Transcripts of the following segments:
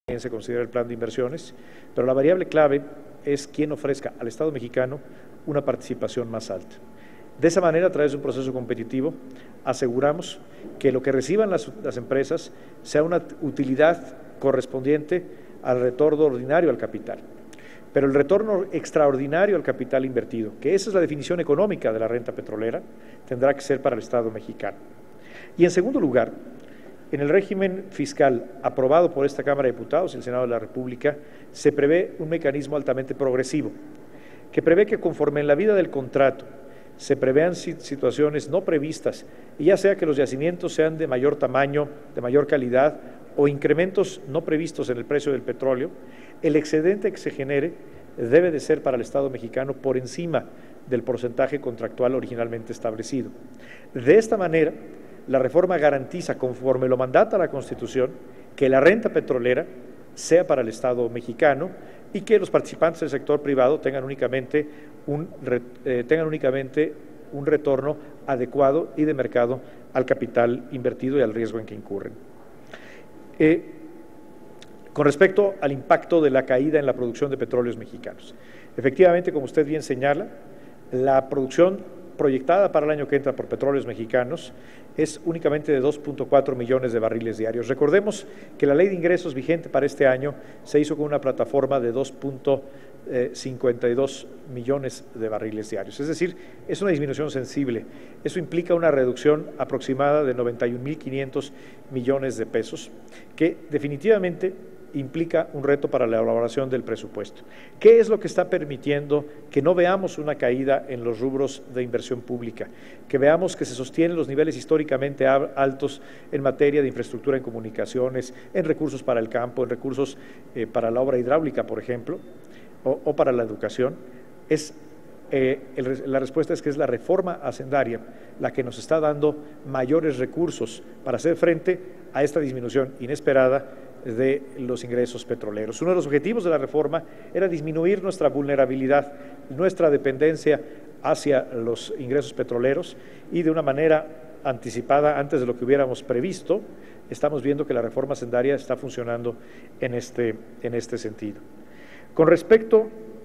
se considera el plan de inversiones, pero la variable clave es quién ofrezca al Estado mexicano una participación más alta. De esa manera, a través de un proceso competitivo, aseguramos que lo que reciban las empresas sea una utilidad correspondiente al retorno ordinario al capital. Pero el retorno extraordinario al capital invertido, que esa es la definición económica de la renta petrolera, tendrá que ser para el Estado mexicano. Y en segundo lugar, en el régimen fiscal aprobado por esta Cámara de Diputados y el Senado de la República, se prevé un mecanismo altamente progresivo, que prevé que conforme en la vida del contrato se prevean situaciones no previstas, y ya sea que los yacimientos sean de mayor tamaño, de mayor calidad, o incrementos no previstos en el precio del petróleo, el excedente que se genere debe de ser para el Estado mexicano por encima del porcentaje contractual originalmente establecido. De esta manera, la reforma garantiza, conforme lo mandata la Constitución, que la renta petrolera sea para el Estado mexicano y que los participantes del sector privado tengan únicamente un retorno adecuado y de mercado al capital invertido y al riesgo en que incurren. Con respecto al impacto de la caída en la producción de petróleos mexicanos, efectivamente, como usted bien señala, la producción proyectada para el año que entra por petróleos mexicanos es únicamente de 2.4 millones de barriles diarios. Recordemos que la ley de ingresos vigente para este año se hizo con una plataforma de 2.52 millones de barriles diarios. Es decir, es una disminución sensible. Eso implica una reducción aproximada de 91.500 millones de pesos, que definitivamente implica un reto para la elaboración del presupuesto. ¿Qué es lo que está permitiendo que no veamos una caída en los rubros de inversión pública? Que veamos que se sostienen los niveles históricamente altos en materia de infraestructura en comunicaciones, en recursos para el campo, en recursos para la obra hidráulica, por ejemplo, o para la educación. La respuesta es que es la reforma hacendaria la que nos está dando mayores recursos para hacer frente a esta disminución inesperada de los ingresos petroleros. Uno de los objetivos de la reforma era disminuir nuestra vulnerabilidad, nuestra dependencia hacia los ingresos petroleros, y de una manera anticipada, antes de lo que hubiéramos previsto, estamos viendo que la reforma hacendaria está funcionando en este sentido. Con respecto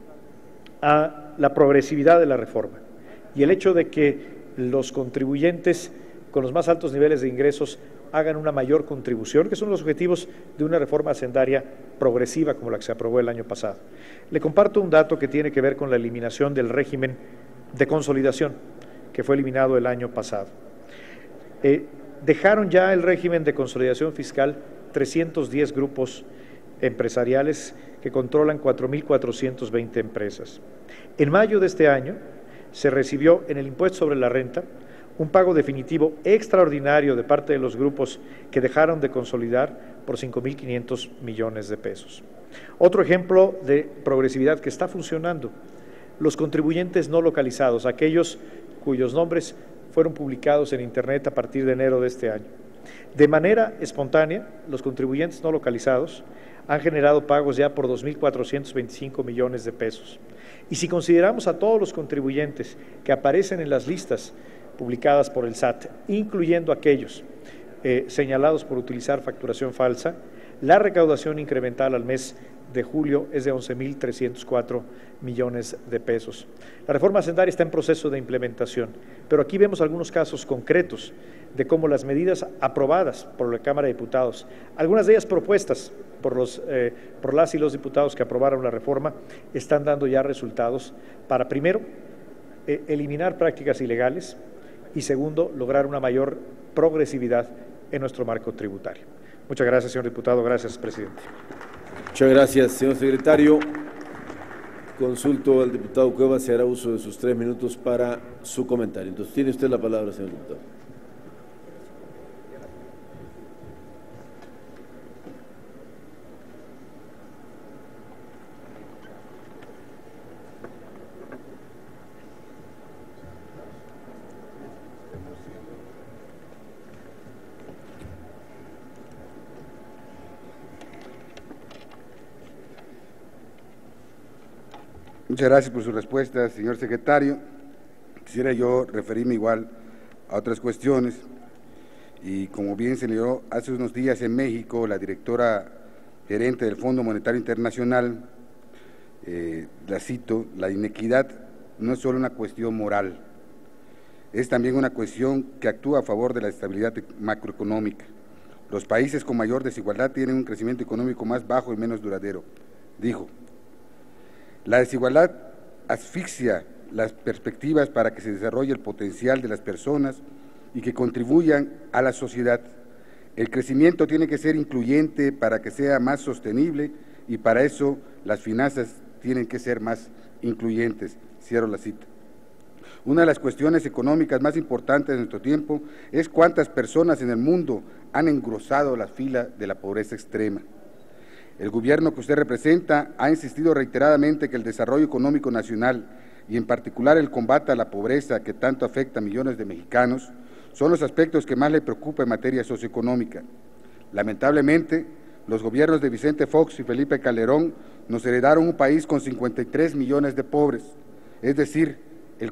a la progresividad de la reforma y el hecho de que los contribuyentes con los más altos niveles de ingresos hagan una mayor contribución, que son los objetivos de una reforma hacendaria progresiva como la que se aprobó el año pasado. Le comparto un dato que tiene que ver con la eliminación del régimen de consolidación, que fue eliminado el año pasado. Dejaron ya el régimen de consolidación fiscal 310 grupos empresariales que controlan 4.420 empresas. En mayo de este año se recibió en el impuesto sobre la renta un pago definitivo extraordinario de parte de los grupos que dejaron de consolidar por 5.500 millones de pesos. Otro ejemplo de progresividad que está funcionando: los contribuyentes no localizados, aquellos cuyos nombres fueron publicados en Internet a partir de enero de este año. De manera espontánea, los contribuyentes no localizados han generado pagos ya por 2.425 millones de pesos. Y si consideramos a todos los contribuyentes que aparecen en las listas publicadas por el SAT, incluyendo aquellos señalados por utilizar facturación falsa, la recaudación incremental al mes de julio es de 11.304 millones de pesos. La reforma hacendaria está en proceso de implementación, pero aquí vemos algunos casos concretos de cómo las medidas aprobadas por la Cámara de Diputados, algunas de ellas propuestas por las y los diputados que aprobaron la reforma, están dando ya resultados para, primero, eliminar prácticas ilegales, y segundo, lograr una mayor progresividad en nuestro marco tributario. Muchas gracias, señor diputado. Gracias, presidente. Muchas gracias, señor secretario. Consulto al diputado Cuevas si hará uso de sus 3 minutos para su comentario. Entonces, tiene usted la palabra, señor diputado. Muchas gracias por su respuesta, señor secretario. Quisiera yo referirme igual a otras cuestiones, y como bien se leyó hace unos días en México, la directora gerente del Fondo Monetario Internacional, la cito: la inequidad no es solo una cuestión moral, es también una cuestión que actúa a favor de la estabilidad macroeconómica. Los países con mayor desigualdad tienen un crecimiento económico más bajo y menos duradero, dijo. La desigualdad asfixia las perspectivas para que se desarrolle el potencial de las personas y que contribuyan a la sociedad. El crecimiento tiene que ser incluyente para que sea más sostenible y para eso las finanzas tienen que ser más incluyentes. Cierro la cita. Una de las cuestiones económicas más importantes de nuestro tiempo es cuántas personas en el mundo han engrosado la fila de la pobreza extrema. El gobierno que usted representa ha insistido reiteradamente que el desarrollo económico nacional y en particular el combate a la pobreza que tanto afecta a millones de mexicanos son los aspectos que más le preocupa en materia socioeconómica. Lamentablemente, los gobiernos de Vicente Fox y Felipe Calderón nos heredaron un país con 53 millones de pobres, es decir, el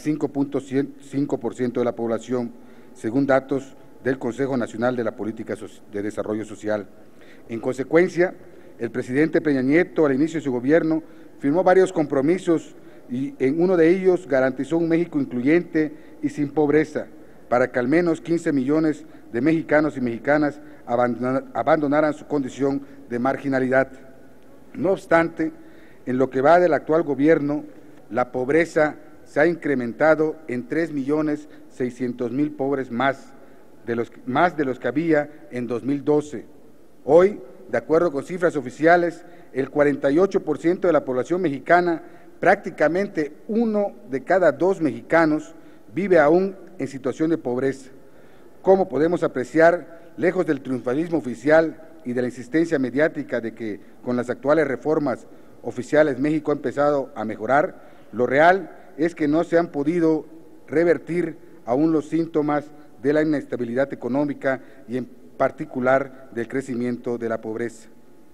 45.5% de la población, según datos del Consejo Nacional de la Política de Desarrollo Social. En consecuencia, el presidente Peña Nieto, al inicio de su gobierno, firmó varios compromisos y en uno de ellos garantizó un México incluyente y sin pobreza, para que al menos 15 millones de mexicanos y mexicanas abandonaran su condición de marginalidad. No obstante, en lo que va del actual gobierno, la pobreza se ha incrementado en 3.600.000 pobres más de los que había en 2012. Hoy, de acuerdo con cifras oficiales, el 48% de la población mexicana, prácticamente 1 de cada 2 mexicanos, vive aún en situación de pobreza. Como podemos apreciar, lejos del triunfalismo oficial y de la insistencia mediática de que con las actuales reformas oficiales México ha empezado a mejorar, lo real es que no se han podido revertir aún los síntomas de la inestabilidad económica y en particular del crecimiento de la pobreza.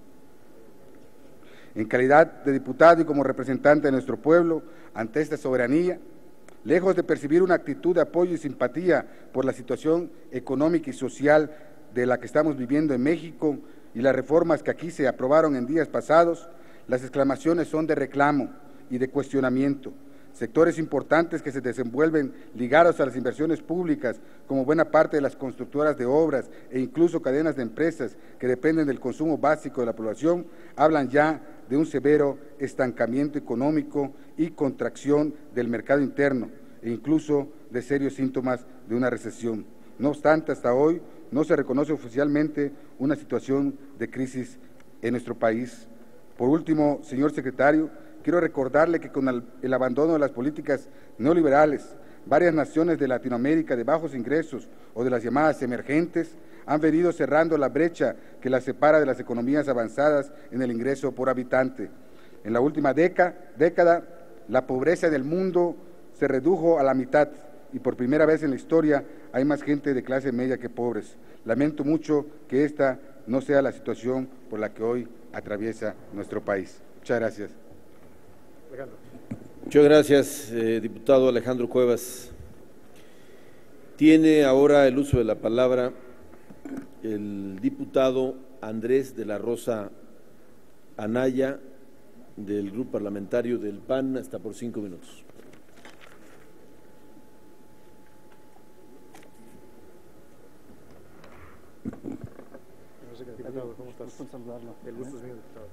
En calidad de diputado y como representante de nuestro pueblo ante esta soberanía, lejos de percibir una actitud de apoyo y simpatía por la situación económica y social de la que estamos viviendo en México y las reformas que aquí se aprobaron en días pasados, las exclamaciones son de reclamo y de cuestionamiento. Sectores importantes que se desenvuelven ligados a las inversiones públicas, como buena parte de las constructoras de obras e incluso cadenas de empresas que dependen del consumo básico de la población, hablan ya de un severo estancamiento económico y contracción del mercado interno e incluso de serios síntomas de una recesión. No obstante, hasta hoy no se reconoce oficialmente una situación de crisis en nuestro país. Por último, señor secretario, quiero recordarle que con el abandono de las políticas neoliberales, varias naciones de Latinoamérica de bajos ingresos o de las llamadas emergentes han venido cerrando la brecha que las separa de las economías avanzadas en el ingreso por habitante. En la última década, la pobreza del mundo se redujo a la mitad y por primera vez en la historia hay más gente de clase media que pobres. Lamento mucho que esta no sea la situación por la que hoy atraviesa nuestro país. Muchas gracias. Muchas gracias, diputado Alejandro Cuevas. Tiene ahora el uso de la palabra el diputado Andrés de la Rosa Anaya, del Grupo Parlamentario del PAN, hasta por 5 minutos. Diputado, ¿cómo estás? Gusto en saludarlo. El gusto es mío, diputado.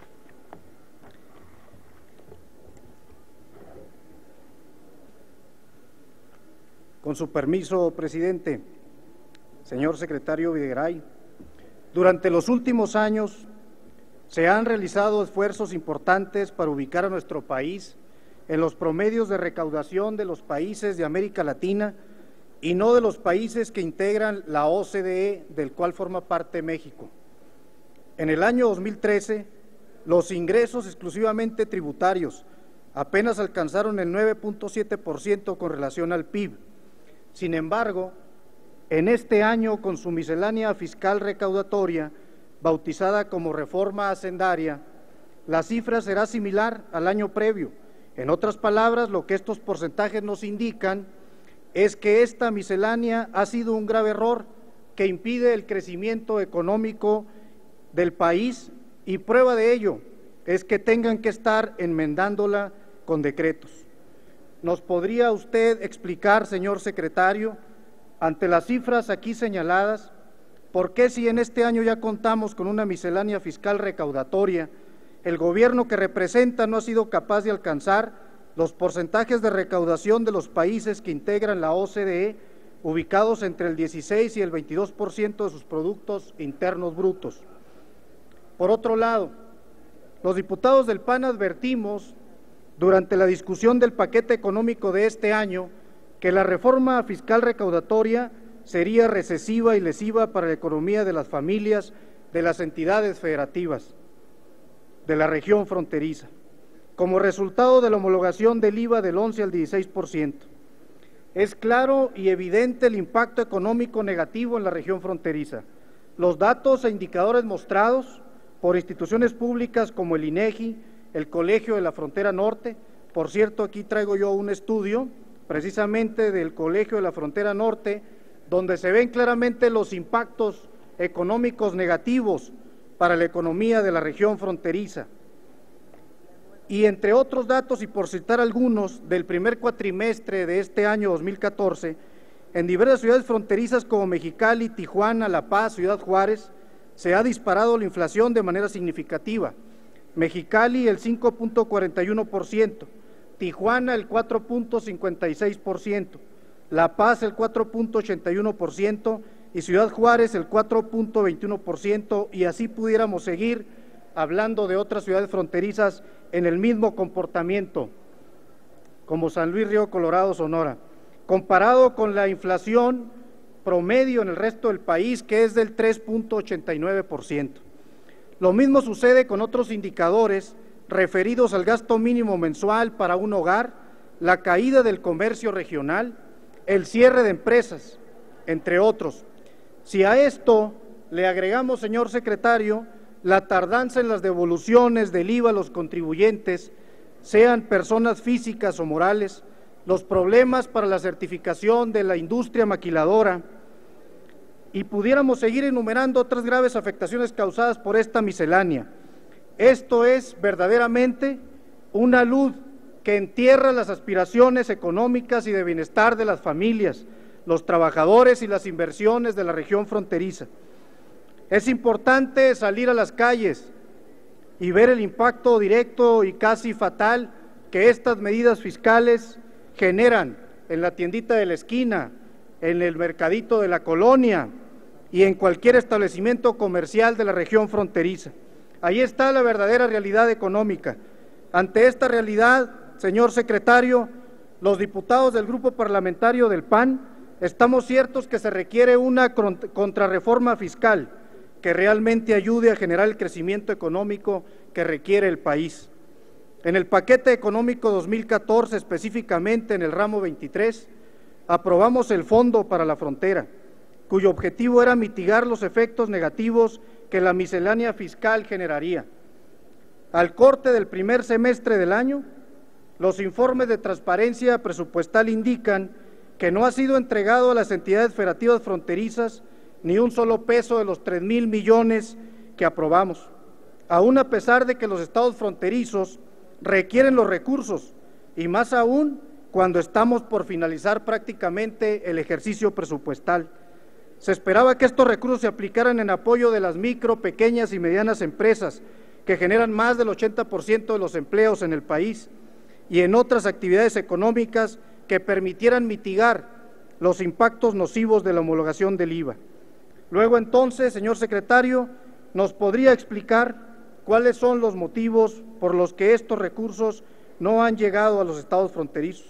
Con su permiso, presidente, señor secretario Videgaray, durante los últimos años se han realizado esfuerzos importantes para ubicar a nuestro país en los promedios de recaudación de los países de América Latina y no de los países que integran la OCDE, del cual forma parte México. En el año 2013, los ingresos exclusivamente tributarios apenas alcanzaron el 9.7% con relación al PIB. Sin embargo, en este año, con su miscelánea fiscal recaudatoria, bautizada como reforma hacendaria, la cifra será similar al año previo. En otras palabras, lo que estos porcentajes nos indican es que esta miscelánea ha sido un grave error que impide el crecimiento económico del país y prueba de ello es que tengan que estar enmendándola con decretos. ¿Nos podría usted explicar, señor secretario, ante las cifras aquí señaladas, por qué si en este año ya contamos con una miscelánea fiscal recaudatoria, el gobierno que representa no ha sido capaz de alcanzar los porcentajes de recaudación de los países que integran la OCDE, ubicados entre el 16 y el 22% de sus productos internos brutos? Por otro lado, los diputados del PAN advertimos durante la discusión del paquete económico de este año que la reforma fiscal recaudatoria sería recesiva y lesiva para la economía de las familias de las entidades federativas de la región fronteriza, como resultado de la homologación del IVA del 11 al 16%. Es claro y evidente el impacto económico negativo en la región fronteriza. Los datos e indicadores mostrados por instituciones públicas como el INEGI, el Colegio de la Frontera Norte, por cierto, aquí traigo yo un estudio precisamente del Colegio de la Frontera Norte, donde se ven claramente los impactos económicos negativos para la economía de la región fronteriza. Y entre otros datos, y por citar algunos, del primer cuatrimestre de este año 2014, en diversas ciudades fronterizas como Mexicali, Tijuana, La Paz, Ciudad Juárez, se ha disparado la inflación de manera significativa. Mexicali el 5.41%, Tijuana el 4.56%, La Paz el 4.81% y Ciudad Juárez el 4.21%, y así pudiéramos seguir hablando de otras ciudades fronterizas en el mismo comportamiento, como San Luis Río Colorado, Sonora, comparado con la inflación promedio en el resto del país, que es del 3.89%. Lo mismo sucede con otros indicadores referidos al gasto mínimo mensual para un hogar, la caída del comercio regional, el cierre de empresas, entre otros. Si a esto le agregamos, señor secretario, la tardanza en las devoluciones del IVA a los contribuyentes, sean personas físicas o morales, los problemas para la certificación de la industria maquiladora, y pudiéramos seguir enumerando otras graves afectaciones causadas por esta miscelánea. Esto es verdaderamente una luz que entierra las aspiraciones económicas y de bienestar de las familias, los trabajadores y las inversiones de la región fronteriza. Es importante salir a las calles y ver el impacto directo y casi fatal que estas medidas fiscales generan en la tiendita de la esquina, en el mercadito de la colonia y en cualquier establecimiento comercial de la región fronteriza. Ahí está la verdadera realidad económica. Ante esta realidad, señor secretario, los diputados del Grupo Parlamentario del PAN estamos ciertos que se requiere una contrarreforma fiscal que realmente ayude a generar el crecimiento económico que requiere el país. En el paquete económico 2014, específicamente en el ramo 23, aprobamos el Fondo para la Frontera, cuyo objetivo era mitigar los efectos negativos que la miscelánea fiscal generaría. Al corte del primer semestre del año, los informes de transparencia presupuestal indican que no ha sido entregado a las entidades federativas fronterizas ni un solo peso de los 3,000 millones que aprobamos, aún a pesar de que los estados fronterizos requieren los recursos, y más aún cuando estamos por finalizar prácticamente el ejercicio presupuestal. Se esperaba que estos recursos se aplicaran en apoyo de las micro, pequeñas y medianas empresas, que generan más del 80% de los empleos en el país, y en otras actividades económicas que permitieran mitigar los impactos nocivos de la homologación del IVA. Luego entonces, señor secretario, ¿nos podría explicar cuáles son los motivos por los que estos recursos no han llegado a los estados fronterizos?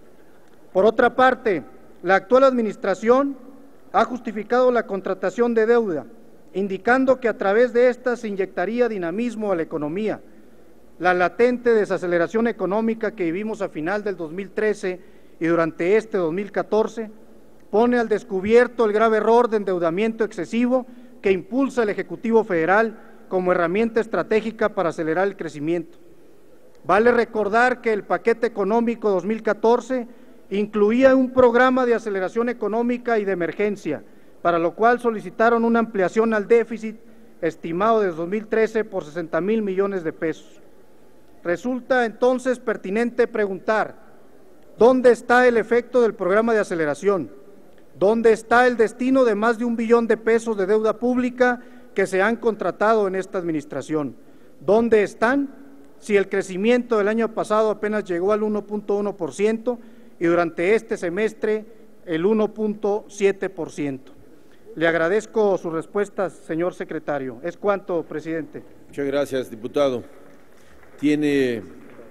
Por otra parte, la actual administración ha justificado la contratación de deuda, indicando que a través de esta se inyectaría dinamismo a la economía. La latente desaceleración económica que vivimos a final del 2013 y durante este 2014 pone al descubierto el grave error de endeudamiento excesivo que impulsa el Ejecutivo Federal como herramienta estratégica para acelerar el crecimiento. Vale recordar que el paquete económico 2014 incluía un programa de aceleración económica y de emergencia, para lo cual solicitaron una ampliación al déficit estimado desde 2013 por 60,000 millones de pesos. Resulta entonces pertinente preguntar, ¿dónde está el efecto del programa de aceleración? ¿Dónde está el destino de más de 1 billón de pesos de deuda pública que se han contratado en esta administración? ¿Dónde están si el crecimiento del año pasado apenas llegó al 1.1% y durante este semestre el 1.7%? Le agradezco sus respuestas, señor secretario. Es cuanto, presidente. Muchas gracias, diputado. Tiene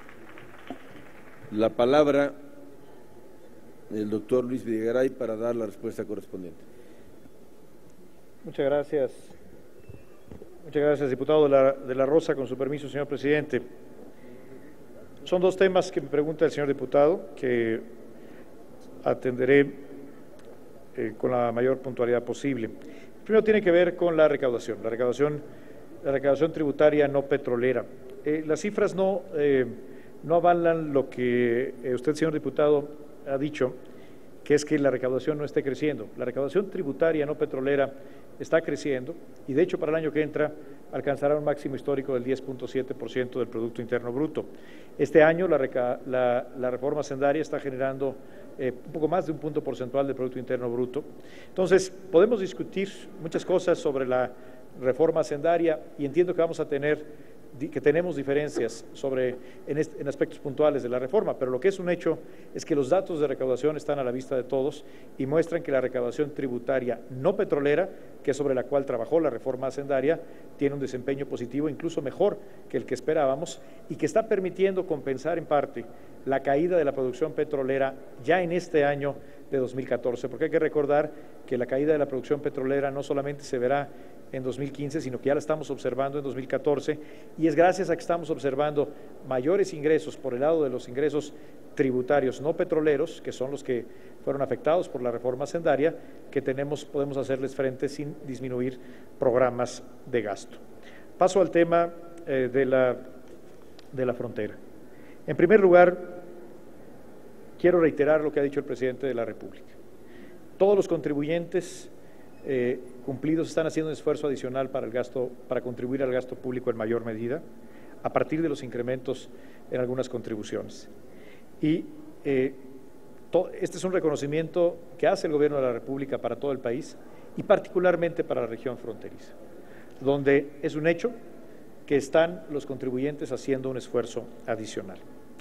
la palabra el doctor Luis Videgaray para dar la respuesta correspondiente. Muchas gracias. Muchas gracias, diputado de la Rosa. Con su permiso, señor presidente. Son dos temas que me pregunta el señor diputado, que atenderé con la mayor puntualidad posible. El primero tiene que ver con la recaudación tributaria no petrolera. Las cifras no avalan lo que usted, señor diputado, ha dicho, que es que la recaudación no esté creciendo. La recaudación tributaria no petrolera está creciendo y, de hecho, para el año que entra alcanzará un máximo histórico del 10.7% del Producto Interno Bruto. Este año la reforma hacendaria está generando un poco más de un punto porcentual del Producto Interno Bruto. Entonces, podemos discutir muchas cosas sobre la reforma hacendaria y entiendo que tenemos diferencias en aspectos puntuales de la reforma, pero lo que es un hecho es que los datos de recaudación están a la vista de todos y muestran que la recaudación tributaria no petrolera, que es sobre la cual trabajó la reforma hacendaria, tiene un desempeño positivo, incluso mejor que el que esperábamos, y que está permitiendo compensar en parte la caída de la producción petrolera ya en este año de 2014, porque hay que recordar que la caída de la producción petrolera no solamente se verá en 2015, sino que ya la estamos observando en 2014, y es gracias a que estamos observando mayores ingresos por el lado de los ingresos tributarios no petroleros, que son los que fueron afectados por la reforma hacendaria, que podemos hacerles frente sin disminuir programas de gasto. Paso al tema de la frontera. En primer lugar, quiero reiterar lo que ha dicho el presidente de la República. Todos los contribuyentes cumplidos están haciendo un esfuerzo adicional para contribuir al gasto público en mayor medida, a partir de los incrementos en algunas contribuciones. Y este es un reconocimiento que hace el Gobierno de la República para todo el país y particularmente para la región fronteriza, donde es un hecho que están los contribuyentes haciendo un esfuerzo adicional.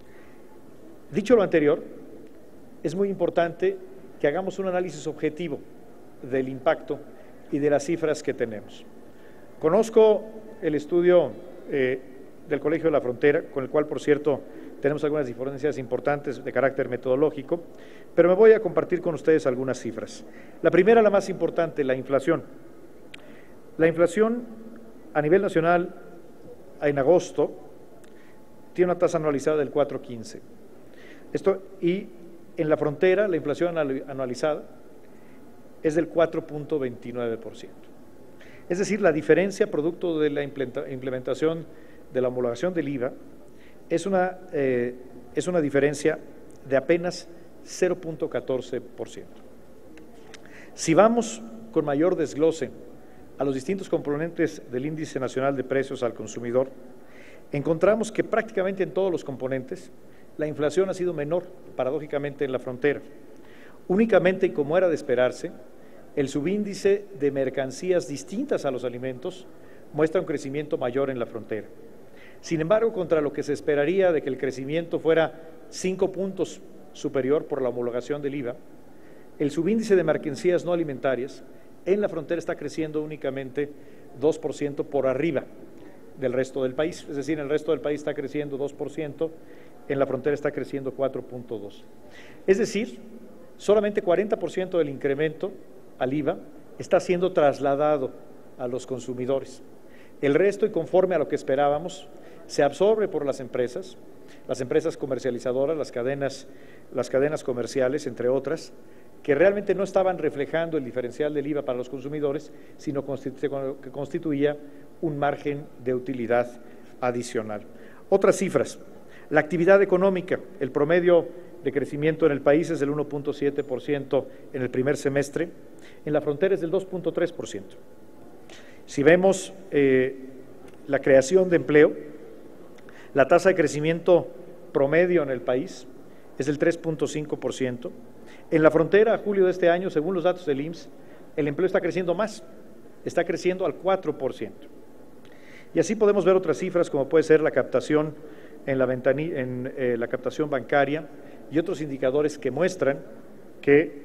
Dicho lo anterior, es muy importante que hagamos un análisis objetivo del impacto y de las cifras que tenemos. Conozco el estudio del Colegio de la Frontera, con el cual, por cierto, tenemos algunas diferencias importantes de carácter metodológico, pero me voy a compartir con ustedes algunas cifras. La primera, la más importante, la inflación. La inflación a nivel nacional en agosto tiene una tasa anualizada del 4.15. Y en la frontera la inflación anualizada es del 4.29%. Es decir, la diferencia producto de la implementación de la homologación del IVA es una diferencia de apenas 0.14%. Si vamos con mayor desglose a los distintos componentes del Índice Nacional de Precios al Consumidor, encontramos que prácticamente en todos los componentes la inflación ha sido menor, paradójicamente, en la frontera. Únicamente, y como era de esperarse, el subíndice de mercancías distintas a los alimentos muestra un crecimiento mayor en la frontera. Sin embargo, contra lo que se esperaría de que el crecimiento fuera 5 puntos superior por la homologación del IVA, el subíndice de mercancías no alimentarias en la frontera está creciendo únicamente 2% por arriba del resto del país. Es decir, en el resto del país está creciendo 2%, en la frontera está creciendo 4.2%. Es decir, solamente 40% del incremento al IVA está siendo trasladado a los consumidores. El resto, y conforme a lo que esperábamos, se absorbe por las empresas comercializadoras, las cadenas comerciales, entre otras, que realmente no estaban reflejando el diferencial del IVA para los consumidores, sino que constituía un margen de utilidad adicional. Otras cifras. La actividad económica, el promedio de crecimiento en el país es del 1.7% en el primer semestre, en la frontera es del 2.3%. Si vemos la creación de empleo, la tasa de crecimiento promedio en el país es del 3.5%. En la frontera, a julio de este año, según los datos del IMSS, el empleo está creciendo más, está creciendo al 4%. Y así podemos ver otras cifras, como puede ser la captación la captación bancaria y otros indicadores que muestran que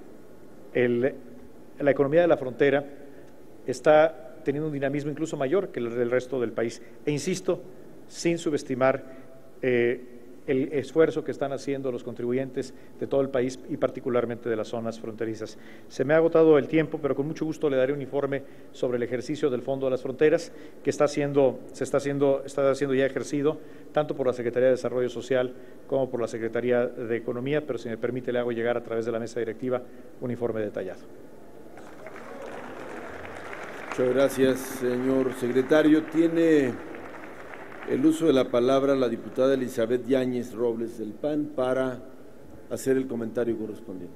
la economía de la frontera está teniendo un dinamismo incluso mayor que el del resto del país. E insisto, sin subestimar el esfuerzo que están haciendo los contribuyentes de todo el país y particularmente de las zonas fronterizas. Se me ha agotado el tiempo, pero con mucho gusto le daré un informe sobre el ejercicio del Fondo de las Fronteras que está siendo ya ejercido tanto por la Secretaría de Desarrollo Social como por la Secretaría de Economía, pero si me permite le hago llegar a través de la mesa directiva un informe detallado. Muchas gracias, señor secretario. Tiene el uso de la palabra la diputada Elizabeth Yáñez Robles del PAN para hacer el comentario correspondiente.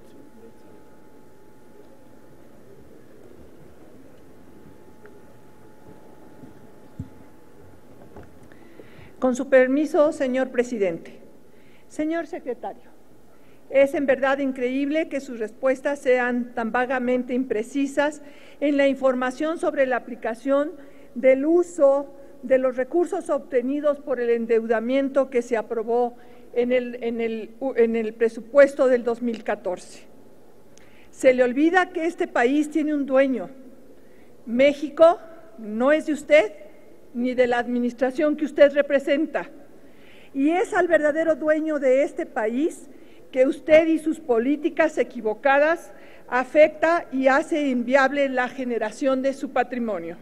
Con su permiso, señor presidente. Señor secretario, es en verdad increíble que sus respuestas sean tan vagamente imprecisas en la información sobre la aplicación del uso de los recursos obtenidos por el endeudamiento que se aprobó en el presupuesto del 2014. Se le olvida que este país tiene un dueño. México no es de usted ni de la administración que usted representa, y es al verdadero dueño de este país que usted y sus políticas equivocadas afecta y hace inviable la generación de su patrimonio.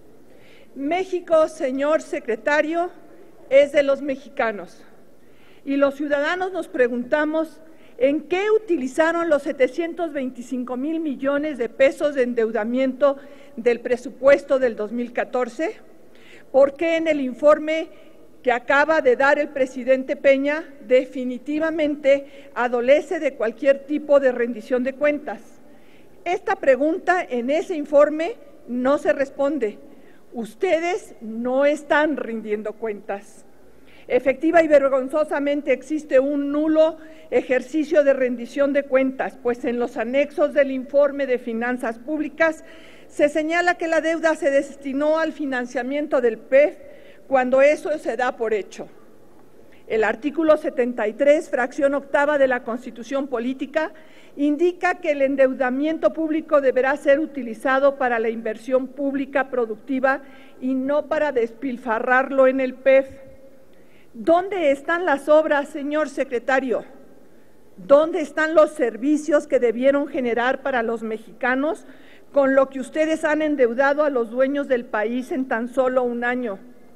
México, señor secretario, es de los mexicanos, y los ciudadanos nos preguntamos en qué utilizaron los 725,000 millones de pesos de endeudamiento del presupuesto del 2014, por qué en el informe que acaba de dar el presidente Peña definitivamente adolece de cualquier tipo de rendición de cuentas. Esta pregunta en ese informe no se responde. Ustedes no están rindiendo cuentas. Efectiva y vergonzosamente existe un nulo ejercicio de rendición de cuentas, pues en los anexos del informe de finanzas públicas se señala que la deuda se destinó al financiamiento del PEF cuando eso se da por hecho. El artículo 73, fracción octava de la Constitución Política, indica que el endeudamiento público deberá ser utilizado para la inversión pública productiva y no para despilfarrarlo en el PEF. ¿Dónde están las obras, señor secretario? ¿Dónde están los servicios que debieron generar para los mexicanos con lo que ustedes han endeudado a los dueños del país en tan solo un año?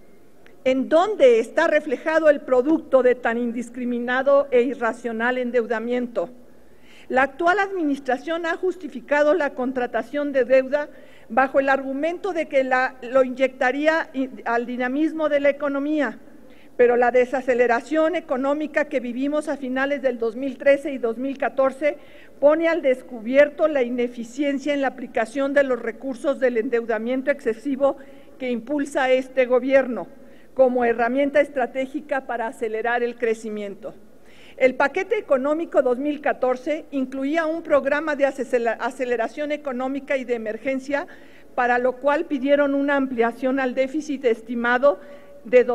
¿En dónde está reflejado el producto de tan indiscriminado e irracional endeudamiento? La actual administración ha justificado la contratación de deuda bajo el argumento de que lo inyectaría al dinamismo de la economía, pero la desaceleración económica que vivimos a finales del 2013 y 2014 pone al descubierto la ineficiencia en la aplicación de los recursos del endeudamiento excesivo que impulsa este gobierno como herramienta estratégica para acelerar el crecimiento. El paquete económico 2014 incluía un programa de aceleración económica y de emergencia, para lo cual pidieron una ampliación al déficit estimado de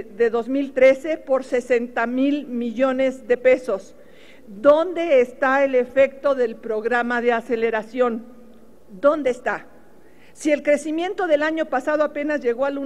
2013 por 60,000 millones de pesos. ¿Dónde está el efecto del programa de aceleración? ¿Dónde está? Si el crecimiento del año pasado apenas llegó al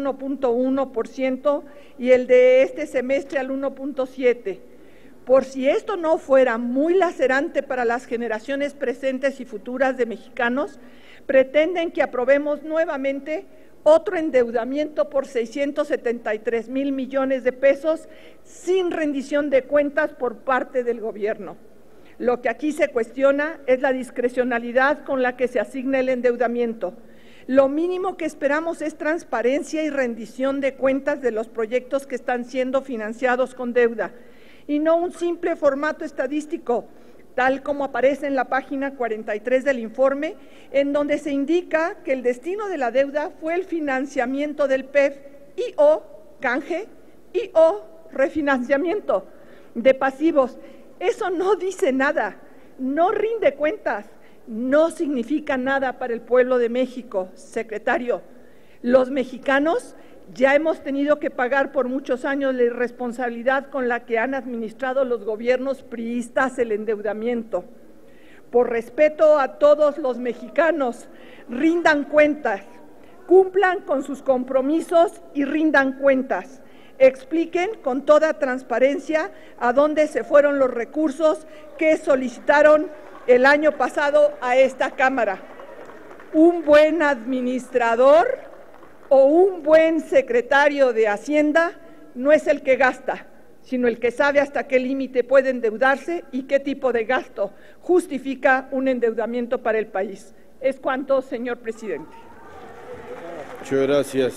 1.1% y el de este semestre al 1.7%, por si esto no fuera muy lacerante para las generaciones presentes y futuras de mexicanos, pretenden que aprobemos nuevamente otro endeudamiento por 673,000 millones de pesos sin rendición de cuentas por parte del gobierno. Lo que aquí se cuestiona es la discrecionalidad con la que se asigna el endeudamiento. Lo mínimo que esperamos es transparencia y rendición de cuentas de los proyectos que están siendo financiados con deuda, y no un simple formato estadístico tal como aparece en la página 43 del informe, en donde se indica que el destino de la deuda fue el financiamiento del PEF y o canje y o refinanciamiento de pasivos. Eso no dice nada, no rinde cuentas, no significa nada para el pueblo de México, secretario. Los mexicanos ya hemos tenido que pagar por muchos años la irresponsabilidad con la que han administrado los gobiernos priistas el endeudamiento. Por respeto a todos los mexicanos, rindan cuentas, cumplan con sus compromisos y rindan cuentas. Expliquen con toda transparencia a dónde se fueron los recursos que solicitaron el año pasado a esta Cámara. Un buen administrador o un buen secretario de Hacienda no es el que gasta, sino el que sabe hasta qué límite puede endeudarse y qué tipo de gasto justifica un endeudamiento para el país. Es cuanto, señor presidente. Muchas gracias.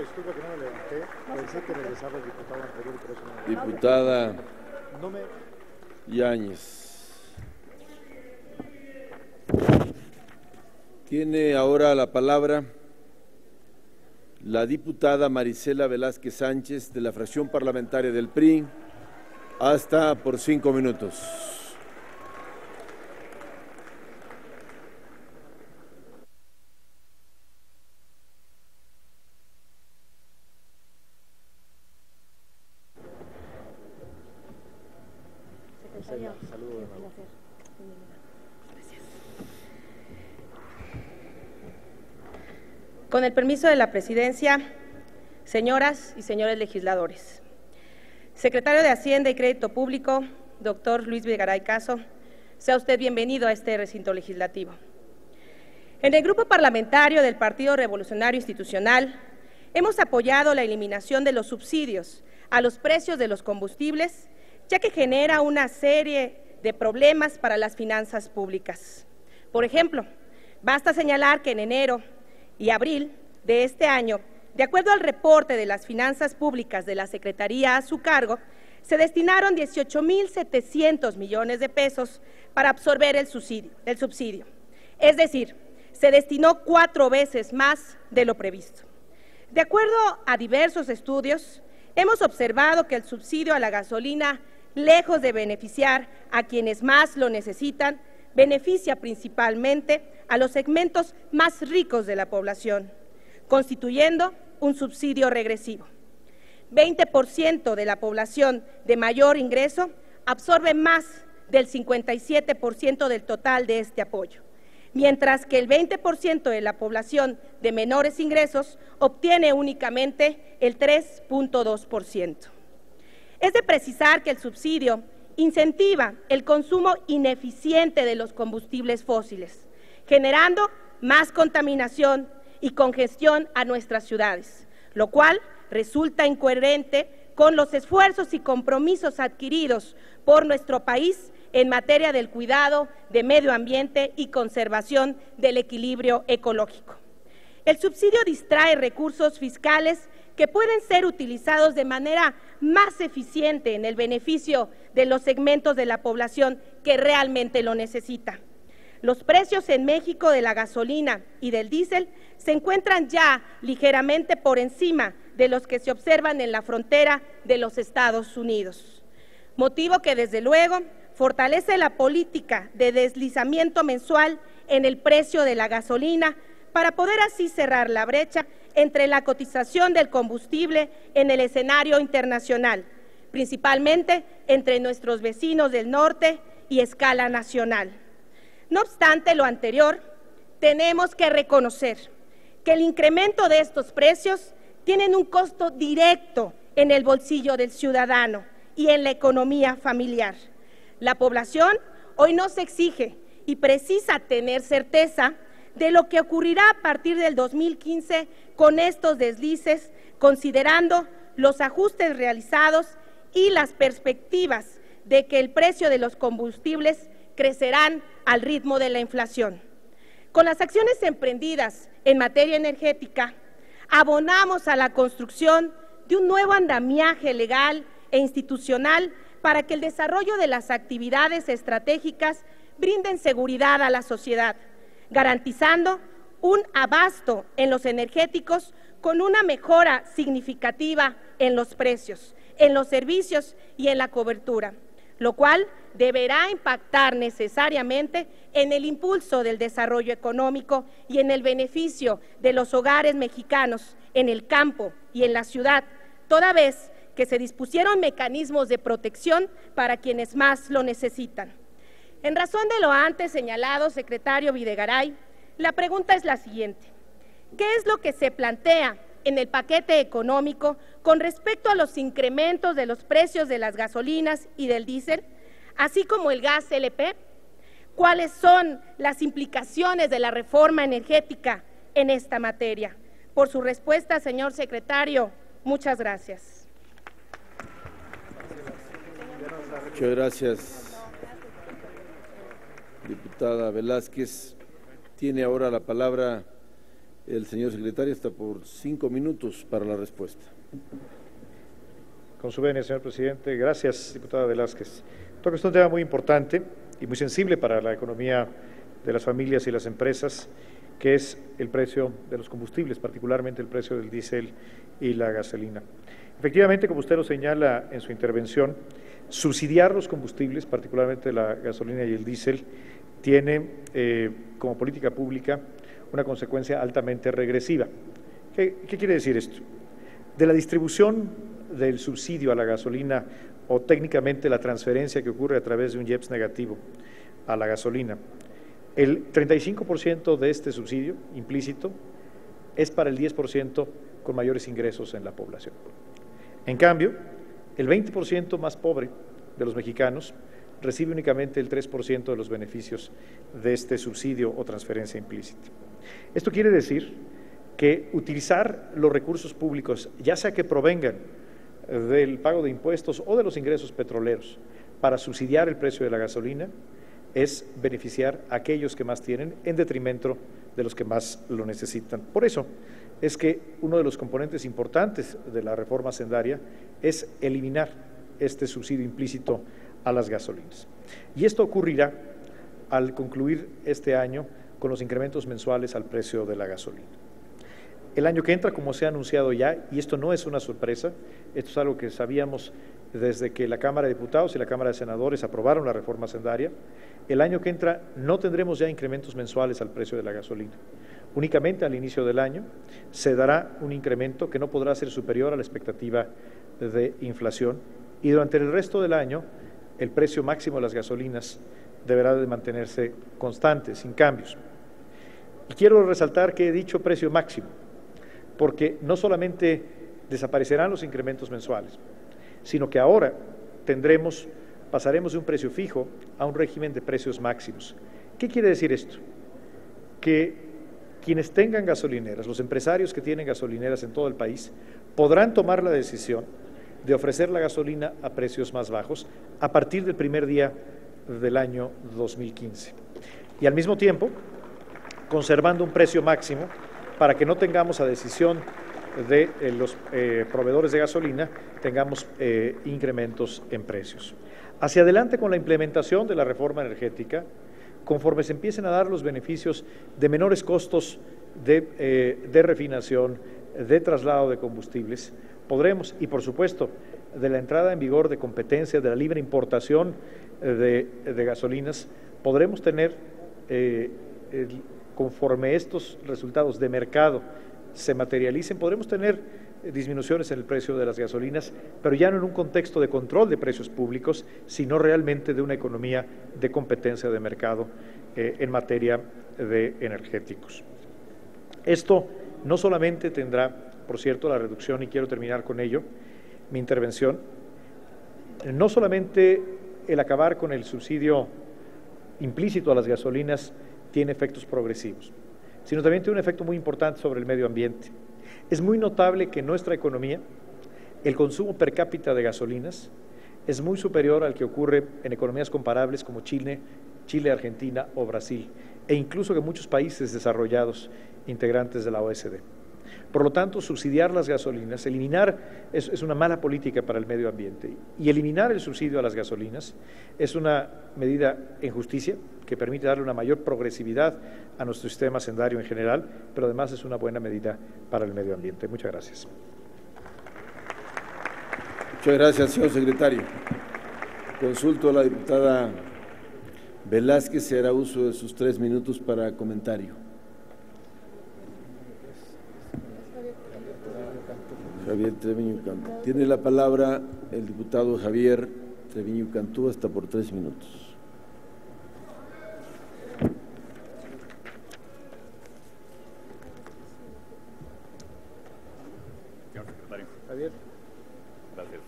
Diputada Yáñez. Tiene ahora la palabra la diputada Marisela Velázquez Sánchez, de la fracción parlamentaria del PRI, hasta por 5 minutos. Con el permiso de la Presidencia, señoras y señores legisladores, Secretario de Hacienda y Crédito Público, doctor Luis Videgaray Caso, sea usted bienvenido a este recinto legislativo. En el Grupo Parlamentario del Partido Revolucionario Institucional hemos apoyado la eliminación de los subsidios a los precios de los combustibles, ya que genera una serie de problemas para las finanzas públicas. Por ejemplo, basta señalar que en enero y abril de este año, de acuerdo al reporte de las finanzas públicas de la Secretaría a su cargo, se destinaron 18.700 millones de pesos para absorber el subsidio. Es decir, se destinó 4 veces más de lo previsto. De acuerdo a diversos estudios, hemos observado que el subsidio a la gasolina, lejos de beneficiar a quienes más lo necesitan, beneficia principalmente a los segmentos más ricos de la población, constituyendo un subsidio regresivo. 20% de la población de mayor ingreso absorbe más del 57% del total de este apoyo, mientras que el 20% de la población de menores ingresos obtiene únicamente el 3.2%. Es de precisar que el subsidio incentiva el consumo ineficiente de los combustibles fósiles, generando más contaminación y congestión a nuestras ciudades, lo cual resulta incoherente con los esfuerzos y compromisos adquiridos por nuestro país en materia del cuidado de medio ambiente y conservación del equilibrio ecológico. El subsidio distrae recursos fiscales que pueden ser utilizados de manera más eficiente en el beneficio de los segmentos de la población que realmente lo necesita. Los precios en México de la gasolina y del diésel se encuentran ya ligeramente por encima de los que se observan en la frontera de los Estados Unidos, motivo que desde luego fortalece la política de deslizamiento mensual en el precio de la gasolina para poder así cerrar la brecha entre la cotización del combustible en el escenario internacional, principalmente entre nuestros vecinos del norte y escala nacional. No obstante lo anterior, tenemos que reconocer que el incremento de estos precios tienen un costo directo en el bolsillo del ciudadano y en la economía familiar. La población hoy nos exige y precisa tener certeza de lo que ocurrirá a partir del 2015 con estos deslices, considerando los ajustes realizados y las perspectivas de que el precio de los combustibles crecerán al ritmo de la inflación. Con las acciones emprendidas en materia energética, abonamos a la construcción de un nuevo andamiaje legal e institucional para que el desarrollo de las actividades estratégicas brinden seguridad a la sociedad, garantizando un abasto en los energéticos con una mejora significativa en los precios, en los servicios y en la cobertura, lo cual deberá impactar necesariamente en el impulso del desarrollo económico y en el beneficio de los hogares mexicanos en el campo y en la ciudad, toda vez que se dispusieron mecanismos de protección para quienes más lo necesitan. En razón de lo antes señalado, secretario Videgaray, la pregunta es la siguiente: ¿qué es lo que se plantea en el paquete económico con respecto a los incrementos de los precios de las gasolinas y del diésel, así como el gas LP? ¿Cuáles son las implicaciones de la reforma energética en esta materia? Por su respuesta, señor secretario, muchas gracias. Muchas gracias, diputada Velázquez. Tiene ahora la palabra el señor secretario, hasta por 5 minutos para la respuesta. Con su venia, señor presidente. Gracias, diputada Velázquez. Toca un tema muy importante y muy sensible para la economía de las familias y las empresas, que es el precio de los combustibles, particularmente el precio del diésel y la gasolina. Efectivamente, como usted lo señala en su intervención, subsidiar los combustibles, particularmente la gasolina y el diésel, tiene como política pública una consecuencia altamente regresiva. ¿Qué quiere decir esto? De la distribución del subsidio a la gasolina, o técnicamente la transferencia que ocurre a través de un IEPS negativo a la gasolina, el 35% de este subsidio implícito es para el 10% con mayores ingresos en la población. En cambio, el 20% más pobre de los mexicanos recibe únicamente el 3% de los beneficios de este subsidio o transferencia implícita. Esto quiere decir que utilizar los recursos públicos, ya sea que provengan del pago de impuestos o de los ingresos petroleros, para subsidiar el precio de la gasolina, es beneficiar a aquellos que más tienen en detrimento de los que más lo necesitan. Por eso es que uno de los componentes importantes de la reforma hacendaria es eliminar este subsidio implícito a las gasolinas. Y esto ocurrirá al concluir este año con los incrementos mensuales al precio de la gasolina. El año que entra, como se ha anunciado ya, y esto no es una sorpresa, esto es algo que sabíamos desde que la Cámara de Diputados y la Cámara de Senadores aprobaron la reforma hacendaria, el año que entra no tendremos ya incrementos mensuales al precio de la gasolina. Únicamente al inicio del año se dará un incremento que no podrá ser superior a la expectativa de inflación, y durante el resto del año el precio máximo de las gasolinas deberá de mantenerse constante, sin cambios. Y quiero resaltar que he dicho precio máximo, porque no solamente desaparecerán los incrementos mensuales, sino que ahora pasaremos de un precio fijo a un régimen de precios máximos. ¿Qué quiere decir esto? Que quienes tengan gasolineras, los empresarios que tienen gasolineras en todo el país, podrán tomar la decisión de ofrecer la gasolina a precios más bajos a partir del primer día del año 2015. Y al mismo tiempo, conservando un precio máximo para que no tengamos a decisión de los proveedores de gasolina, tengamos incrementos en precios. Hacia adelante, con la implementación de la reforma energética, conforme se empiecen a dar los beneficios de menores costos de refinación, de traslado de combustibles, podremos, y por supuesto, de la entrada en vigor de competencia, de la libre importación de gasolinas, podremos tener, conforme estos resultados de mercado se materialicen, podremos tener disminuciones en el precio de las gasolinas, pero ya no en un contexto de control de precios públicos, sino realmente de una economía de competencia de mercado en materia de energéticos. Esto no solamente tendrá, por cierto, la reducción, y quiero terminar con ello mi intervención, no solamente el acabar con el subsidio implícito a las gasolinas tiene efectos progresivos, sino también tiene un efecto muy importante sobre el medio ambiente. Es muy notable que en nuestra economía el consumo per cápita de gasolinas es muy superior al que ocurre en economías comparables como Chile, Argentina o Brasil, e incluso que muchos países desarrollados integrantes de la OSD. Por lo tanto, subsidiar las gasolinas, es una mala política para el medio ambiente. Y eliminar el subsidio a las gasolinas es una medida en justicia que permite darle una mayor progresividad a nuestro sistema hacendario en general, pero además es una buena medida para el medio ambiente. Muchas gracias. Muchas gracias, señor secretario. Consulto a la diputada Velázquez, se hará uso de sus 3 minutos para comentario. Javier Treviño Cantú. Tiene la palabra el diputado Javier Treviño Cantú, hasta por 3 minutos. Señor secretario. Javier. Gracias.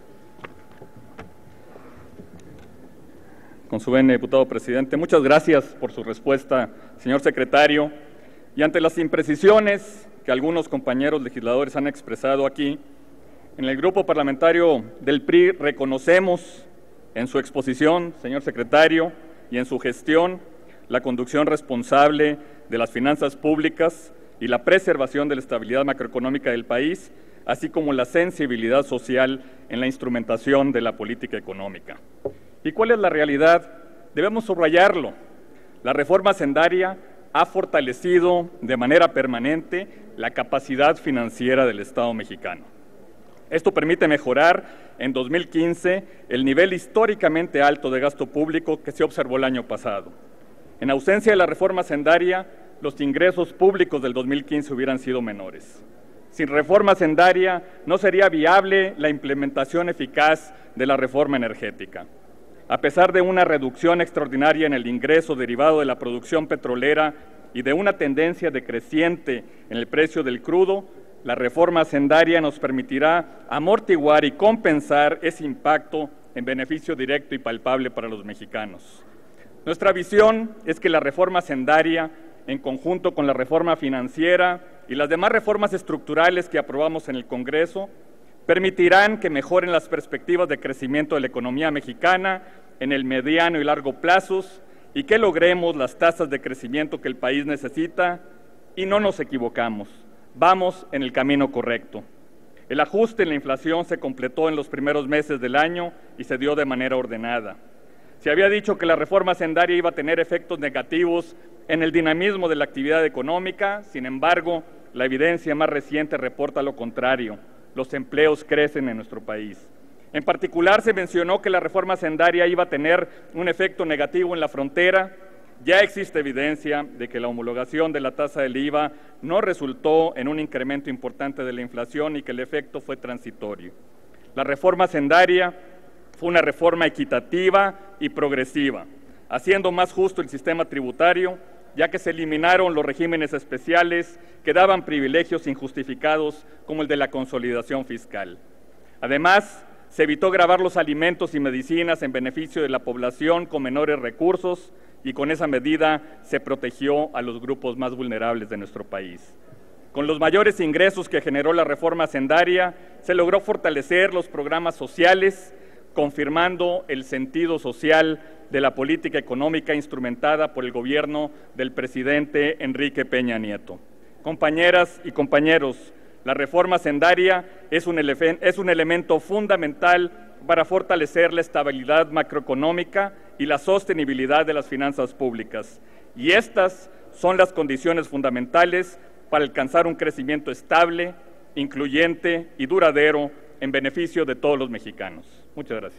Con su venia, diputado presidente, muchas gracias por su respuesta, señor secretario. Y ante las imprecisiones que algunos compañeros legisladores han expresado aquí, en el grupo parlamentario del PRI reconocemos en su exposición, señor secretario, y en su gestión, la conducción responsable de las finanzas públicas y la preservación de la estabilidad macroeconómica del país, así como la sensibilidad social en la instrumentación de la política económica. ¿Y cuál es la realidad? Debemos subrayarlo. La reforma hacendaria ha fortalecido de manera permanente la capacidad financiera del Estado mexicano. Esto permite mejorar en 2015 el nivel históricamente alto de gasto público que se observó el año pasado. En ausencia de la reforma hacendaria, los ingresos públicos del 2015 hubieran sido menores. Sin reforma hacendaria no sería viable la implementación eficaz de la reforma energética. A pesar de una reducción extraordinaria en el ingreso derivado de la producción petrolera y de una tendencia decreciente en el precio del crudo, la reforma hacendaria nos permitirá amortiguar y compensar ese impacto en beneficio directo y palpable para los mexicanos. Nuestra visión es que la reforma hacendaria, en conjunto con la reforma financiera y las demás reformas estructurales que aprobamos en el Congreso, permitirán que mejoren las perspectivas de crecimiento de la economía mexicana en el mediano y largo plazos y que logremos las tasas de crecimiento que el país necesita, y no nos equivocamos, vamos en el camino correcto. El ajuste en la inflación se completó en los primeros meses del año y se dio de manera ordenada. Se había dicho que la reforma hacendaria iba a tener efectos negativos en el dinamismo de la actividad económica, sin embargo, la evidencia más reciente reporta lo contrario. Los empleos crecen en nuestro país. En particular, se mencionó que la reforma hacendaria iba a tener un efecto negativo en la frontera. Ya existe evidencia de que la homologación de la tasa del IVA no resultó en un incremento importante de la inflación y que el efecto fue transitorio. La reforma hacendaria fue una reforma equitativa y progresiva, haciendo más justo el sistema tributario, ya que se eliminaron los regímenes especiales que daban privilegios injustificados como el de la consolidación fiscal. Además, se evitó gravar los alimentos y medicinas en beneficio de la población con menores recursos y con esa medida se protegió a los grupos más vulnerables de nuestro país. Con los mayores ingresos que generó la reforma hacendaria, se logró fortalecer los programas sociales, confirmando el sentido social de la política económica instrumentada por el gobierno del presidente Enrique Peña Nieto. Compañeras y compañeros, la reforma hacendaria es un elemento fundamental para fortalecer la estabilidad macroeconómica y la sostenibilidad de las finanzas públicas. Y estas son las condiciones fundamentales para alcanzar un crecimiento estable, incluyente y duradero en beneficio de todos los mexicanos. Muchas gracias.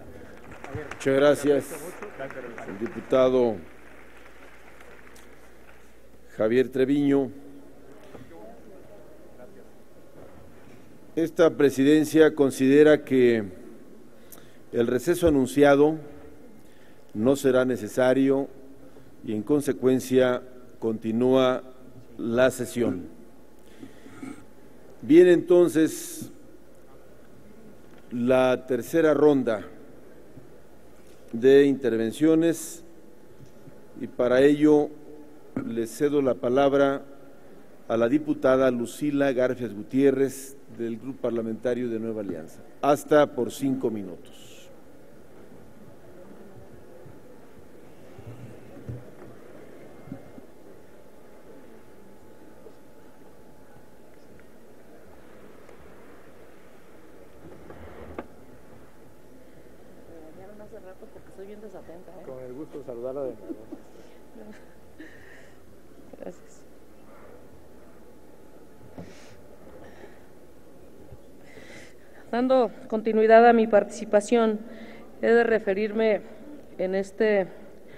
Muchas gracias, el diputado Javier Treviño. Esta presidencia considera que el receso anunciado no será necesario y, en consecuencia, continúa la sesión. Viene entonces la tercera ronda de intervenciones y para ello le cedo la palabra a la diputada Lucila Garfias Gutiérrez del Grupo Parlamentario de Nueva Alianza, hasta por 5 minutos. sientes atenta, ¿eh? Con el gusto de saludarla de nuevo. Gracias. Dando continuidad a mi participación, he de referirme en este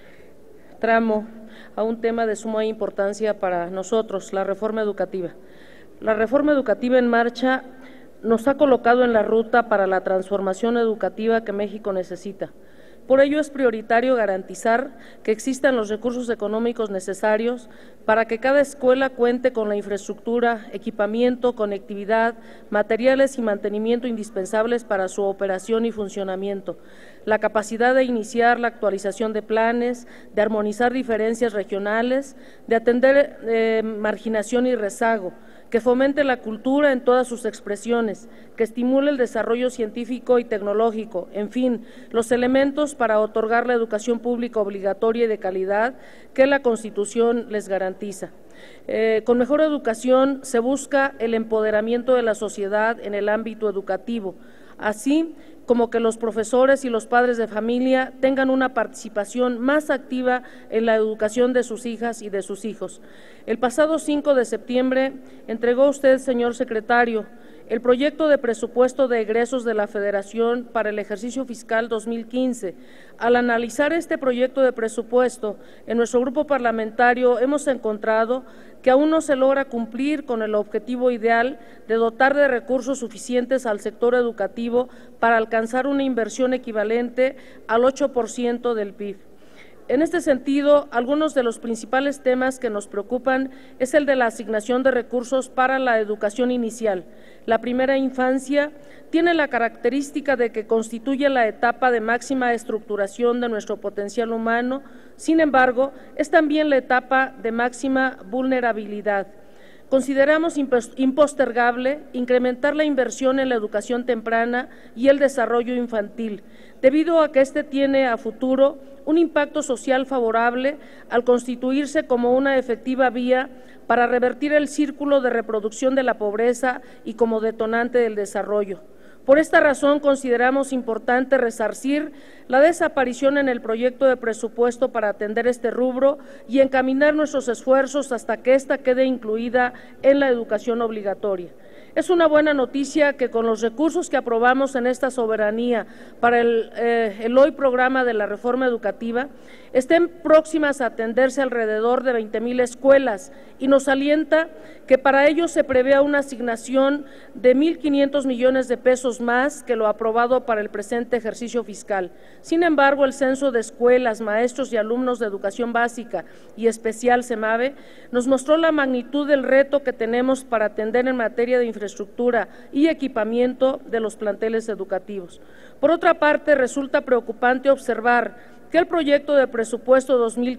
tramo a un tema de suma importancia para nosotros, la reforma educativa. La reforma educativa en marcha nos ha colocado en la ruta para la transformación educativa que México necesita. Por ello es prioritario garantizar que existan los recursos económicos necesarios para que cada escuela cuente con la infraestructura, equipamiento, conectividad, materiales y mantenimiento indispensables para su operación y funcionamiento, la capacidad de iniciar la actualización de planes, de armonizar diferencias regionales, de atender marginación y rezago, que fomente la cultura en todas sus expresiones, que estimule el desarrollo científico y tecnológico, en fin, los elementos para otorgar la educación pública obligatoria y de calidad que la Constitución les garantiza. Con mejor educación se busca el empoderamiento de la sociedad en el ámbito educativo, así como que los profesores y los padres de familia tengan una participación más activa en la educación de sus hijas y de sus hijos. El pasado 5 de septiembre entregó usted, señor secretario, el proyecto de presupuesto de egresos de la Federación para el ejercicio fiscal 2015. Al analizar este proyecto de presupuesto, en nuestro grupo parlamentario hemos encontrado que aún no se logra cumplir con el objetivo ideal de dotar de recursos suficientes al sector educativo para alcanzar una inversión equivalente al 8% del PIB. En este sentido, algunos de los principales temas que nos preocupan es el de la asignación de recursos para la educación inicial. La primera infancia tiene la característica de que constituye la etapa de máxima estructuración de nuestro potencial humano, sin embargo, es también la etapa de máxima vulnerabilidad. Consideramos impostergable incrementar la inversión en la educación temprana y el desarrollo infantil, debido a que este tiene a futuro un impacto social favorable al constituirse como una efectiva vía para revertir el círculo de reproducción de la pobreza y como detonante del desarrollo. Por esta razón, consideramos importante resarcir la desaparición en el proyecto de presupuesto para atender este rubro y encaminar nuestros esfuerzos hasta que ésta quede incluida en la educación obligatoria. Es una buena noticia que con los recursos que aprobamos en esta soberanía para el hoy programa de la reforma educativa estén próximas a atenderse alrededor de 20,000 escuelas y nos alienta que para ello se prevea una asignación de 1,500 millones de pesos más que lo aprobado para el presente ejercicio fiscal. Sin embargo, el censo de escuelas, maestros y alumnos de educación básica y especial CEMAVE nos mostró la magnitud del reto que tenemos para atender en materia de infraestructura y equipamiento de los planteles educativos. Por otra parte, resulta preocupante observar que el proyecto de presupuesto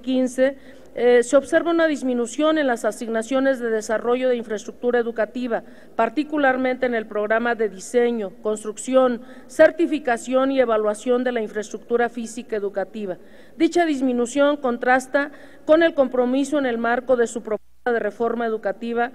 2015 se observa una disminución en las asignaciones de desarrollo de infraestructura educativa, particularmente en el programa de diseño, construcción, certificación y evaluación de la infraestructura física educativa. Dicha disminución contrasta con el compromiso en el marco de su propuesta de reforma educativa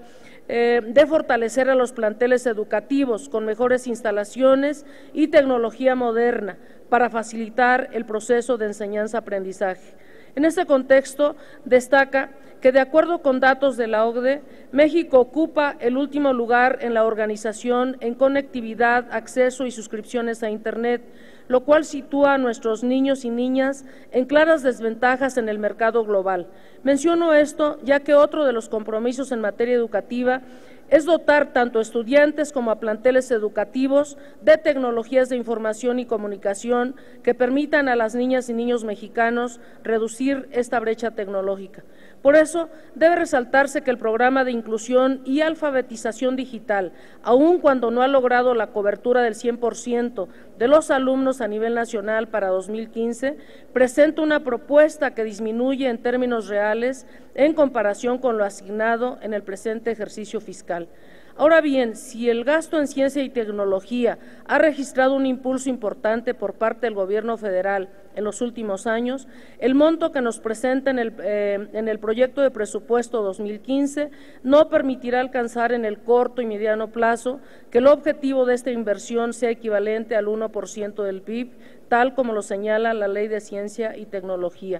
de fortalecer a los planteles educativos con mejores instalaciones y tecnología moderna para facilitar el proceso de enseñanza-aprendizaje. En este contexto, destaca que, de acuerdo con datos de la OCDE, México ocupa el último lugar en la organización en conectividad, acceso y suscripciones a Internet, lo cual sitúa a nuestros niños y niñas en claras desventajas en el mercado global. Menciono esto ya que otro de los compromisos en materia educativa es dotar tanto a estudiantes como a planteles educativos de tecnologías de información y comunicación que permitan a las niñas y niños mexicanos reducir esta brecha tecnológica. Por eso, debe resaltarse que el programa de inclusión y alfabetización digital, aun cuando no ha logrado la cobertura del 100% de los alumnos a nivel nacional para 2015, presenta una propuesta que disminuye en términos reales en comparación con lo asignado en el presente ejercicio fiscal. Ahora bien, si el gasto en ciencia y tecnología ha registrado un impulso importante por parte del Gobierno federal en los últimos años, el monto que nos presenta en el proyecto de presupuesto 2015 no permitirá alcanzar en el corto y mediano plazo que el objetivo de esta inversión sea equivalente al 1% del PIB, tal como lo señala la Ley de Ciencia y Tecnología.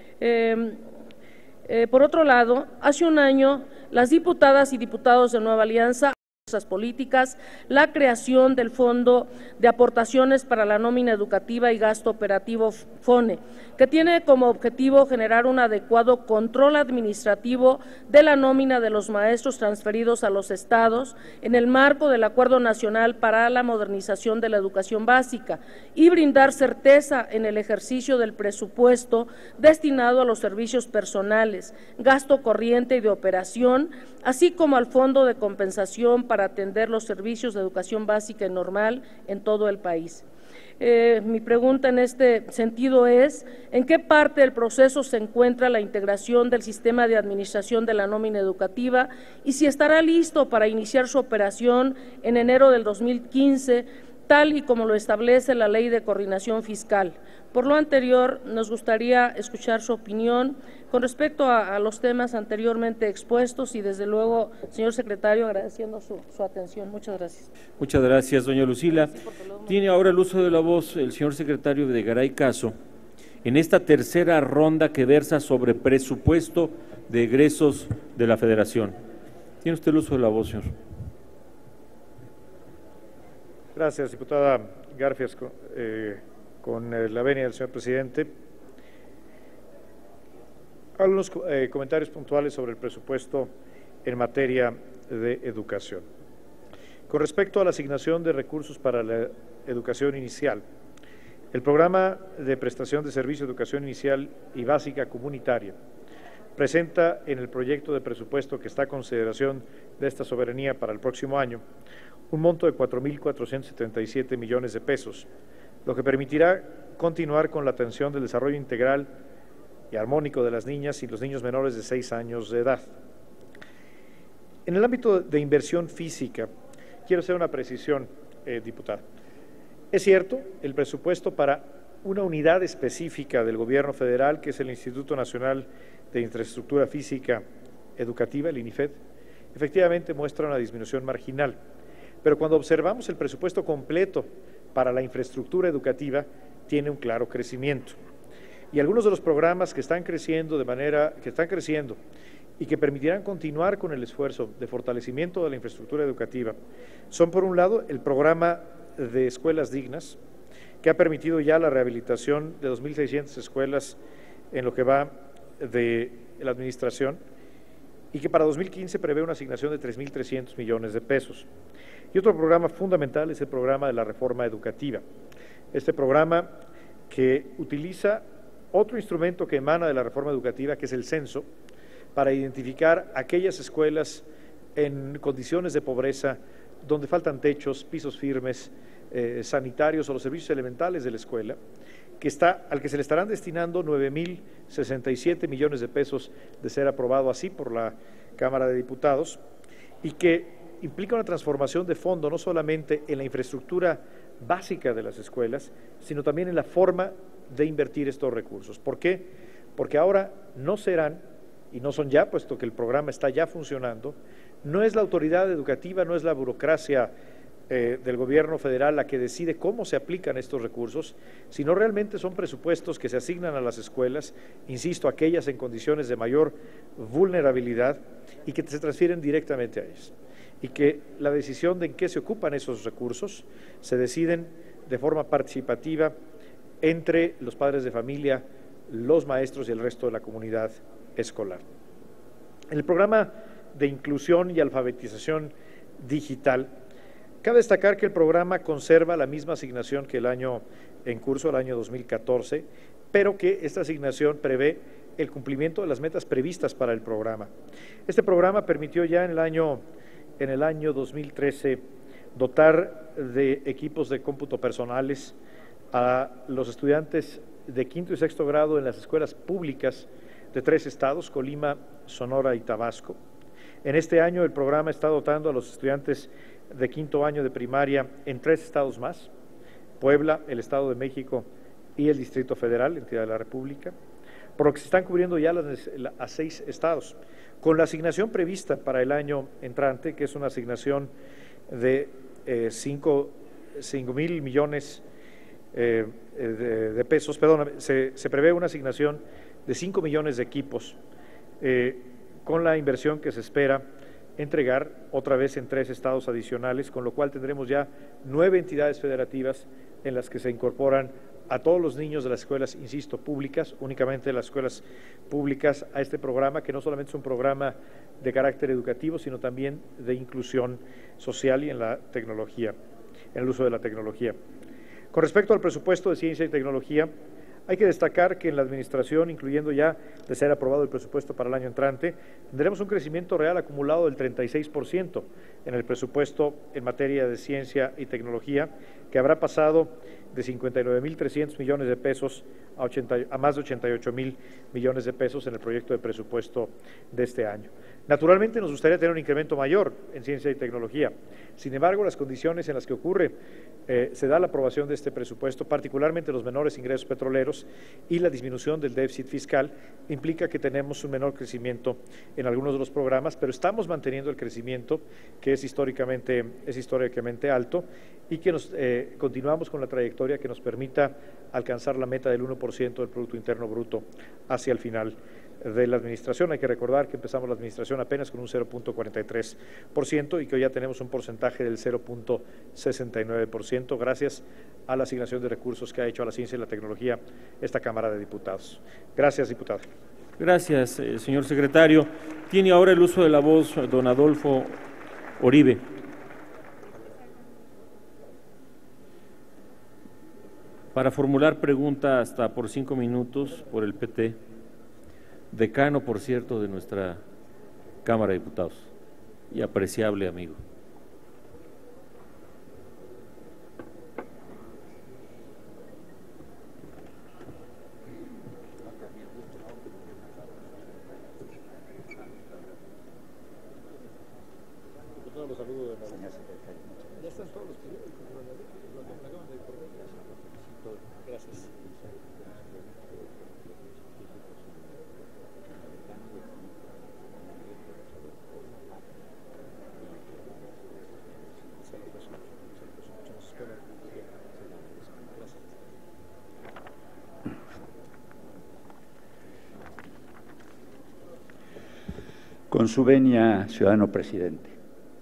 Por otro lado, hace un año, las diputadas y diputados de Nueva Alianza políticas, la creación del Fondo de Aportaciones para la Nómina Educativa y Gasto Operativo FONE, que tiene como objetivo generar un adecuado control administrativo de la nómina de los maestros transferidos a los estados en el marco del Acuerdo Nacional para la Modernización de la Educación Básica y brindar certeza en el ejercicio del presupuesto destinado a los servicios personales, gasto corriente y de operación, así como al Fondo de Compensación para atender los servicios de educación básica y normal en todo el país. Mi pregunta en este sentido es, ¿en qué parte del proceso se encuentra la integración del sistema de administración de la nómina educativa y si estará listo para iniciar su operación en enero del 2015, tal y como lo establece la Ley de Coordinación Fiscal? Por lo anterior, nos gustaría escuchar su opinión con respecto a los temas anteriormente expuestos y, desde luego, señor secretario, agradeciendo su atención. Muchas gracias. Muchas gracias, doña Lucila. Tiene ahora el uso de la voz el señor secretario Videgaray Caso en esta tercera ronda que versa sobre presupuesto de egresos de la Federación. Tiene usted el uso de la voz, señor. Gracias, diputada Garfias, con la venia del señor presidente. Algunos comentarios puntuales sobre el presupuesto en materia de educación. Con respecto a la asignación de recursos para la educación inicial, el programa de prestación de servicio de educación inicial y básica comunitaria presenta en el proyecto de presupuesto que está a consideración de esta soberanía para el próximo año un monto de 4.477 millones de pesos, lo que permitirá continuar con la atención del desarrollo integral y armónico de las niñas y los niños menores de 6 años de edad. En el ámbito de inversión física, quiero hacer una precisión, diputada. Es cierto, el presupuesto para una unidad específica del Gobierno federal, que es el Instituto Nacional de Infraestructura Física Educativa, el INIFED, efectivamente muestra una disminución marginal. Pero cuando observamos el presupuesto completo para la infraestructura educativa, tiene un claro crecimiento. Y algunos de los programas que están creciendo y que permitirán continuar con el esfuerzo de fortalecimiento de la infraestructura educativa son, por un lado, el programa de escuelas dignas, que ha permitido ya la rehabilitación de 2.600 escuelas en lo que va de la administración y que para 2015 prevé una asignación de 3.300 millones de pesos. Y otro programa fundamental es el programa de la reforma educativa. Este programa que utiliza otro instrumento que emana de la reforma educativa, que es el censo, para identificar aquellas escuelas en condiciones de pobreza, donde faltan techos, pisos firmes, sanitarios o los servicios elementales de la escuela, al que se le estarán destinando 9.067 millones de pesos de ser aprobado así por la Cámara de Diputados, y que implica una transformación de fondo, no solamente en la infraestructura básica de las escuelas, sino también en la forma de invertir estos recursos. ¿Por qué? Porque ahora no serán, y no son ya, puesto que el programa está ya funcionando, no es la autoridad educativa, no es la burocracia del Gobierno federal la que decide cómo se aplican estos recursos, sino realmente son presupuestos que se asignan a las escuelas, insisto, aquellas en condiciones de mayor vulnerabilidad y que se transfieren directamente a ellas. Y que la decisión de en qué se ocupan esos recursos se deciden de forma participativa entre los padres de familia, los maestros y el resto de la comunidad escolar. En el programa de inclusión y alfabetización digital, cabe destacar que el programa conserva la misma asignación que el año en curso, el año 2014, pero que esta asignación prevé el cumplimiento de las metas previstas para el programa. Este programa permitió ya en el año 2013 dotar de equipos de cómputo personales a los estudiantes de quinto y sexto grado en las escuelas públicas de 3 estados, Colima, Sonora y Tabasco. En este año el programa está dotando a los estudiantes de quinto año de primaria en 3 estados más: Puebla, el Estado de México y el Distrito Federal, entidad de la República, por lo que se están cubriendo ya a 6 estados. Con la asignación prevista para el año entrante, que es una asignación de 5,000 millones de pesos, perdón, se prevé una asignación de 5 millones de equipos, con la inversión que se espera entregar otra vez en 3 estados adicionales, con lo cual tendremos ya 9 entidades federativas en las que se incorporan a todos los niños de las escuelas, insisto, públicas, únicamente las escuelas públicas, a este programa, que no solamente es un programa de carácter educativo, sino también de inclusión social y en la tecnología, en el uso de la tecnología. Con respecto al presupuesto de ciencia y tecnología, hay que destacar que en la administración, incluyendo ya de ser aprobado el presupuesto para el año entrante, tendremos un crecimiento real acumulado del 36% en el presupuesto en materia de ciencia y tecnología, que habrá pasado de 59.300 millones de pesos a más de 88.000 millones de pesos en el proyecto de presupuesto de este año. Naturalmente nos gustaría tener un incremento mayor en ciencia y tecnología. Sin embargo, las condiciones en las que ocurre se da la aprobación de este presupuesto, particularmente los menores ingresos petroleros y la disminución del déficit fiscal, implica que tenemos un menor crecimiento en algunos de los programas, pero estamos manteniendo el crecimiento que es históricamente alto, y que continuamos con la trayectoria que nos permita alcanzar la meta del 1% del Producto Interno Bruto hacia el final de la administración. Hay que recordar que empezamos la administración apenas con un 0.43% y que hoy ya tenemos un porcentaje del 0.69%, gracias a la asignación de recursos que ha hecho a la ciencia y la tecnología esta Cámara de Diputados. Gracias, diputado. Gracias, señor secretario. Tiene ahora el uso de la voz don Adolfo Oribe. Para formular pregunta hasta por 5 minutos por el PT, decano, por cierto, de nuestra Cámara de Diputados y apreciable amigo. Gracias. Con su venia, ciudadano presidente.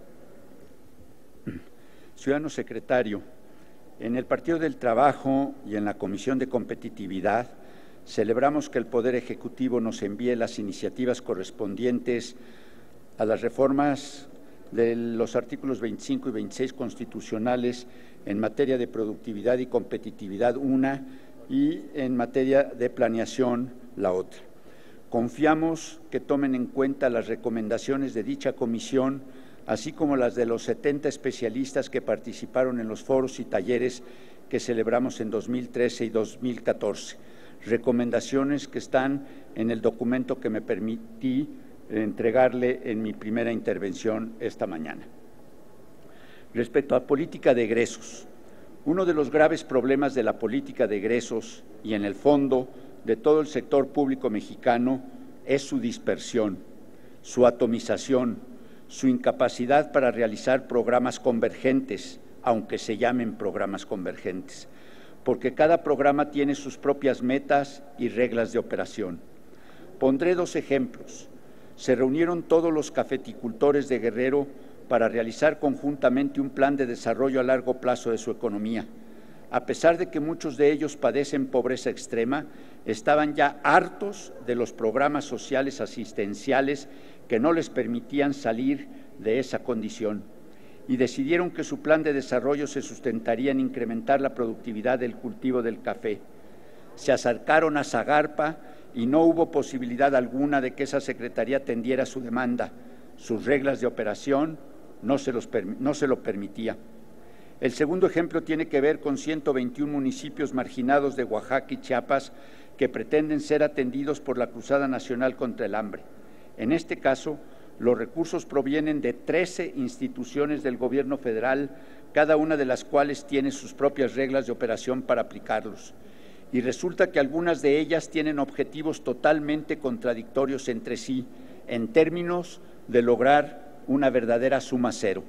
Ciudadano secretario, en el Partido del Trabajo y en la Comisión de Competitividad celebramos que el Poder Ejecutivo nos envíe las iniciativas correspondientes a las reformas de los artículos 25 y 26 constitucionales en materia de productividad y competitividad una, y en materia de planeación la otra. Confiamos que tomen en cuenta las recomendaciones de dicha comisión, así como las de los 70 especialistas que participaron en los foros y talleres que celebramos en 2013 y 2014. Recomendaciones que están en el documento que me permití entregarle en mi primera intervención esta mañana. Respecto a política de egresos, uno de los graves problemas de la política de egresos y en el fondo de todo el sector público mexicano es su dispersión, su atomización, su incapacidad para realizar programas convergentes, aunque se llamen programas convergentes, porque cada programa tiene sus propias metas y reglas de operación. Pondré 2 ejemplos. Se reunieron todos los cafeticultores de Guerrero para realizar conjuntamente un plan de desarrollo a largo plazo de su economía. A pesar de que muchos de ellos padecen pobreza extrema, estaban ya hartos de los programas sociales asistenciales que no les permitían salir de esa condición, y decidieron que su plan de desarrollo se sustentaría en incrementar la productividad del cultivo del café. Se acercaron a Zagarpa y no hubo posibilidad alguna de que esa secretaría atendiera su demanda. Sus reglas de operación no se lo permitía. El segundo ejemplo tiene que ver con 121 municipios marginados de Oaxaca y Chiapas que pretenden ser atendidos por la Cruzada Nacional contra el Hambre. En este caso, Los recursos provienen de 13 instituciones del Gobierno federal, cada una de las cuales tiene sus propias reglas de operación para aplicarlos. Y resulta que algunas de ellas tienen objetivos totalmente contradictorios entre sí, en términos de lograr una verdadera suma cero.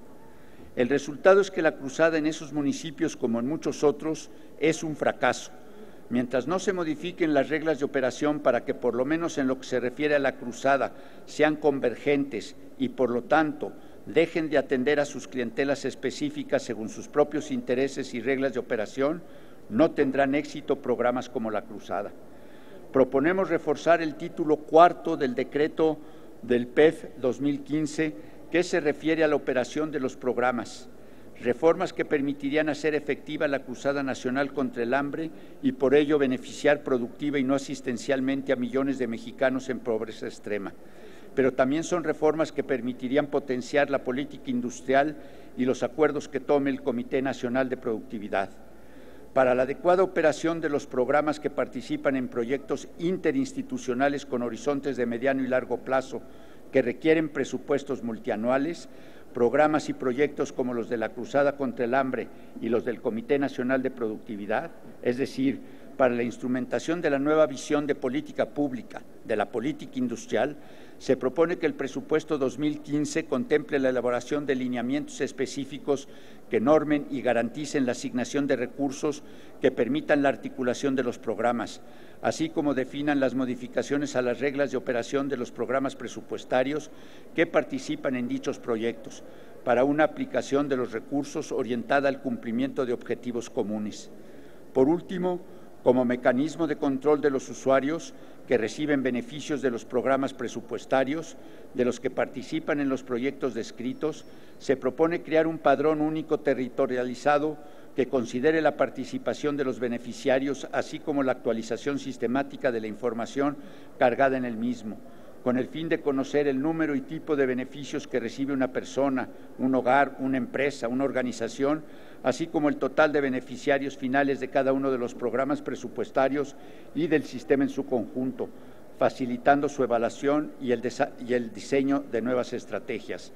El resultado es que la cruzada en esos municipios, como en muchos otros, es un fracaso. Mientras no se modifiquen las reglas de operación para que, por lo menos en lo que se refiere a la cruzada, sean convergentes y, por lo tanto, dejen de atender a sus clientelas específicas según sus propios intereses y reglas de operación, no tendrán éxito programas como la cruzada. Proponemos reforzar el título cuarto del decreto del PEF 2015, que se refiere a la operación de los programas. Reformas que permitirían hacer efectiva la Cruzada Nacional contra el Hambre y por ello beneficiar productiva y no asistencialmente a millones de mexicanos en pobreza extrema. Pero también son reformas que permitirían potenciar la política industrial y los acuerdos que tome el Comité Nacional de Productividad. Para la adecuada operación de los programas que participan en proyectos interinstitucionales con horizontes de mediano y largo plazo que requieren presupuestos multianuales, programas y proyectos como los de la Cruzada contra el Hambre y los del Comité Nacional de Productividad, es decir, para la instrumentación de la nueva visión de política pública, de la política industrial, se propone que el presupuesto 2015 contemple la elaboración de lineamientos específicos que normen y garanticen la asignación de recursos que permitan la articulación de los programas, así como definan las modificaciones a las reglas de operación de los programas presupuestarios que participan en dichos proyectos, para una aplicación de los recursos orientada al cumplimiento de objetivos comunes. Por último, como mecanismo de control de los usuarios que reciben beneficios de los programas presupuestarios, de los que participan en los proyectos descritos, se propone crear un padrón único territorializado que considere la participación de los beneficiarios, así como la actualización sistemática de la información cargada en el mismo, con el fin de conocer el número y tipo de beneficios que recibe una persona, un hogar, una empresa, una organización, así como el total de beneficiarios finales de cada uno de los programas presupuestarios y del sistema en su conjunto, facilitando su evaluación y el diseño de nuevas estrategias.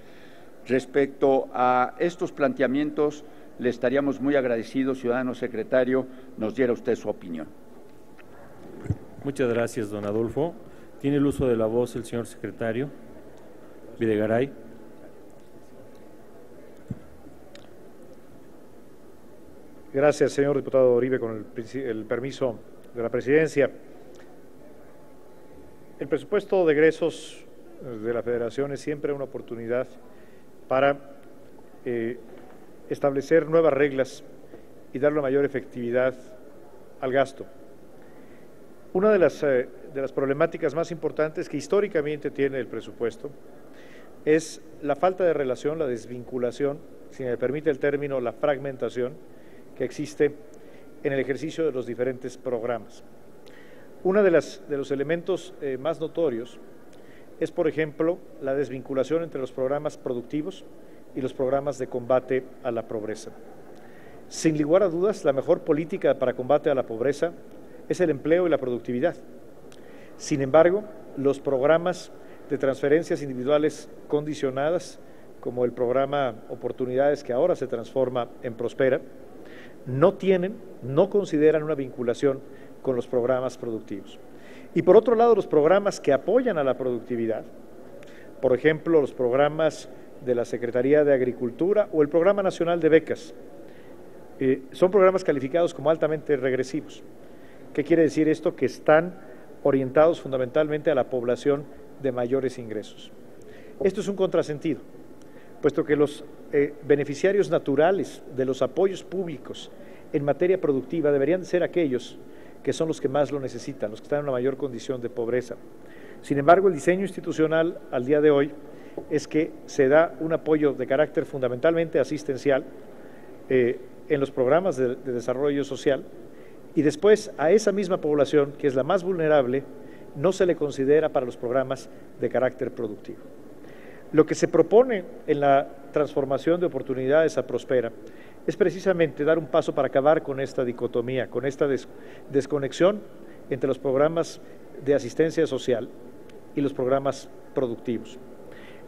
Respecto a estos planteamientos, le estaríamos muy agradecidos, ciudadano secretario, nos diera usted su opinión. Muchas gracias, don Adolfo. Tiene el uso de la voz el señor secretario Videgaray. Gracias, señor diputado Oribe, con el permiso de la presidencia. El presupuesto de egresos de la Federación es siempre una oportunidad para establecer nuevas reglas y darle mayor efectividad al gasto. Una de las problemáticas más importantes que históricamente tiene el presupuesto es la falta de relación, la desvinculación, si me permite el término, la fragmentación que existe en el ejercicio de los diferentes programas. Uno de los elementos más notorios es, por ejemplo, la desvinculación entre los programas productivos y los programas de combate a la pobreza. Sin lugar a dudas, la mejor política para combate a la pobreza es el empleo y la productividad. Sin embargo, los programas de transferencias individuales condicionadas, como el programa Oportunidades, que ahora se transforma en Prospera, no consideran una vinculación con los programas productivos. Y por otro lado, los programas que apoyan a la productividad, por ejemplo, los programas de la Secretaría de Agricultura o el Programa Nacional de Becas, son programas calificados como altamente regresivos. ¿Qué quiere decir esto? Que están orientados fundamentalmente a la población de mayores ingresos. Esto es un contrasentido, puesto que los beneficiarios naturales de los apoyos públicos en materia productiva deberían ser aquellos que son los que más lo necesitan, los que están en una mayor condición de pobreza. Sin embargo, el diseño institucional al día de hoy es que se da un apoyo de carácter fundamentalmente asistencial en los programas de desarrollo social, y después a esa misma población, que es la más vulnerable, no se le considera para los programas de carácter productivo. Lo que se propone en la transformación de Oportunidades a Prospera es precisamente dar un paso para acabar con esta dicotomía, con esta desconexión entre los programas de asistencia social y los programas productivos.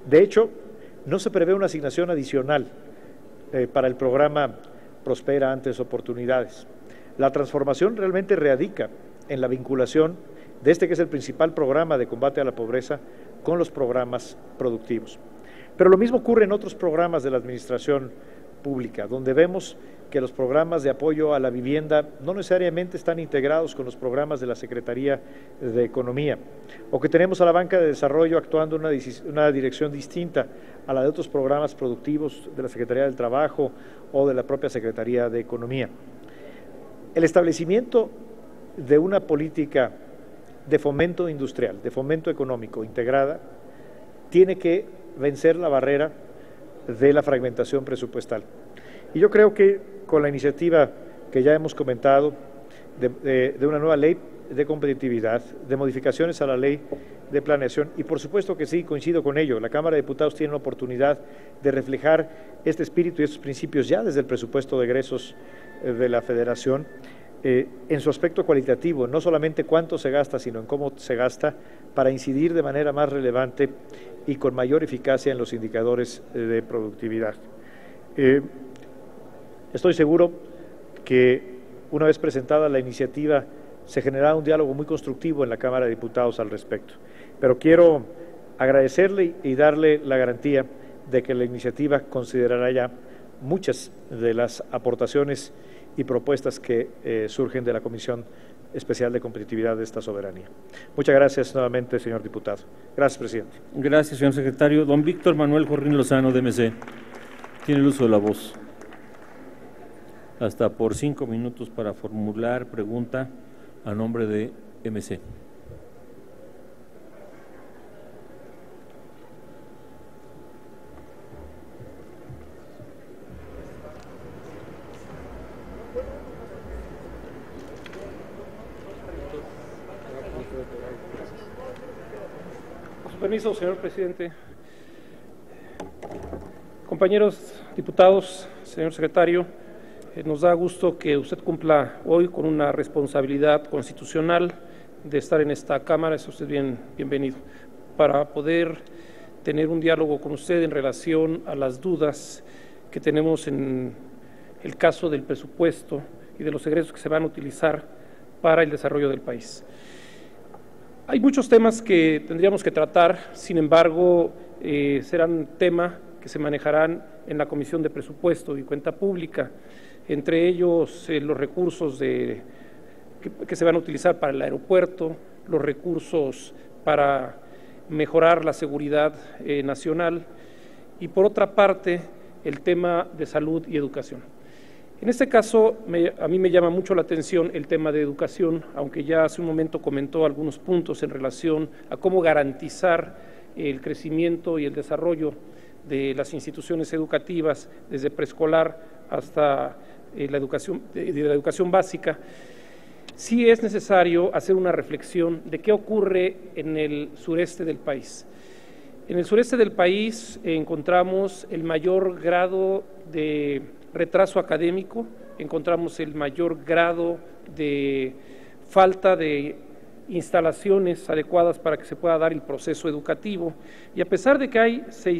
De hecho, no se prevé una asignación adicional para el programa Prospera Antes Oportunidades. La transformación realmente radica en la vinculación de este, que es el principal programa de combate a la pobreza, con los programas productivos. Pero lo mismo ocurre en otros programas de la administración pública, donde vemos que los programas de apoyo a la vivienda no necesariamente están integrados con los programas de la Secretaría de Economía, o que tenemos a la banca de desarrollo actuando en una dirección distinta a la de otros programas productivos de la Secretaría del Trabajo o de la propia Secretaría de Economía. El establecimiento de una política de fomento industrial, de fomento económico integrada, tiene que vencer la barrera de la fragmentación presupuestal. Y yo creo que con la iniciativa que ya hemos comentado de una nueva ley de competitividad, de modificaciones a la ley de planeación, y por supuesto que sí, coincido con ello, la Cámara de Diputados tiene la oportunidad de reflejar este espíritu y estos principios ya desde el presupuesto de egresos de la Federación, en su aspecto cualitativo, no solamente cuánto se gasta, sino en cómo se gasta, para incidir de manera más relevante y con mayor eficacia en los indicadores de productividad. Estoy seguro que una vez presentada la iniciativa se generará un diálogo muy constructivo en la Cámara de Diputados al respecto. Pero quiero agradecerle y darle la garantía de que la iniciativa considerará ya muchas de las aportaciones y propuestas que surgen de la Comisión Especial de Competitividad de esta soberanía. Muchas gracias nuevamente, señor diputado. Gracias, presidente. Gracias, señor secretario. Don Víctor Manuel Jorrín Lozano, de MC. Tiene el uso de la voz. Hasta por 5 minutos para formular pregunta a nombre de MC. Con su permiso, señor presidente. Compañeros diputados, señor secretario, nos da gusto que usted cumpla hoy con una responsabilidad constitucional de estar en esta Cámara. Es usted bienvenido, para poder tener un diálogo con usted en relación a las dudas que tenemos en el caso del presupuesto y de los egresos que se van a utilizar para el desarrollo del país. Hay muchos temas que tendríamos que tratar, sin embargo, serán temas que se manejarán en la Comisión de Presupuesto y Cuenta Pública, entre ellos los recursos que se van a utilizar para el aeropuerto, los recursos para mejorar la seguridad nacional y, por otra parte, el tema de salud y educación. En este caso, a mí me llama mucho la atención el tema de educación, aunque ya hace un momento comentó algunos puntos en relación a cómo garantizar el crecimiento y el desarrollo de las instituciones educativas, desde preescolar hasta la educación básica. Sí es necesario hacer una reflexión de qué ocurre en el sureste del país. En el sureste del país encontramos el mayor grado de retraso académico, encontramos el mayor grado de falta de instalaciones adecuadas para que se pueda dar el proceso educativo, y a pesar de que hay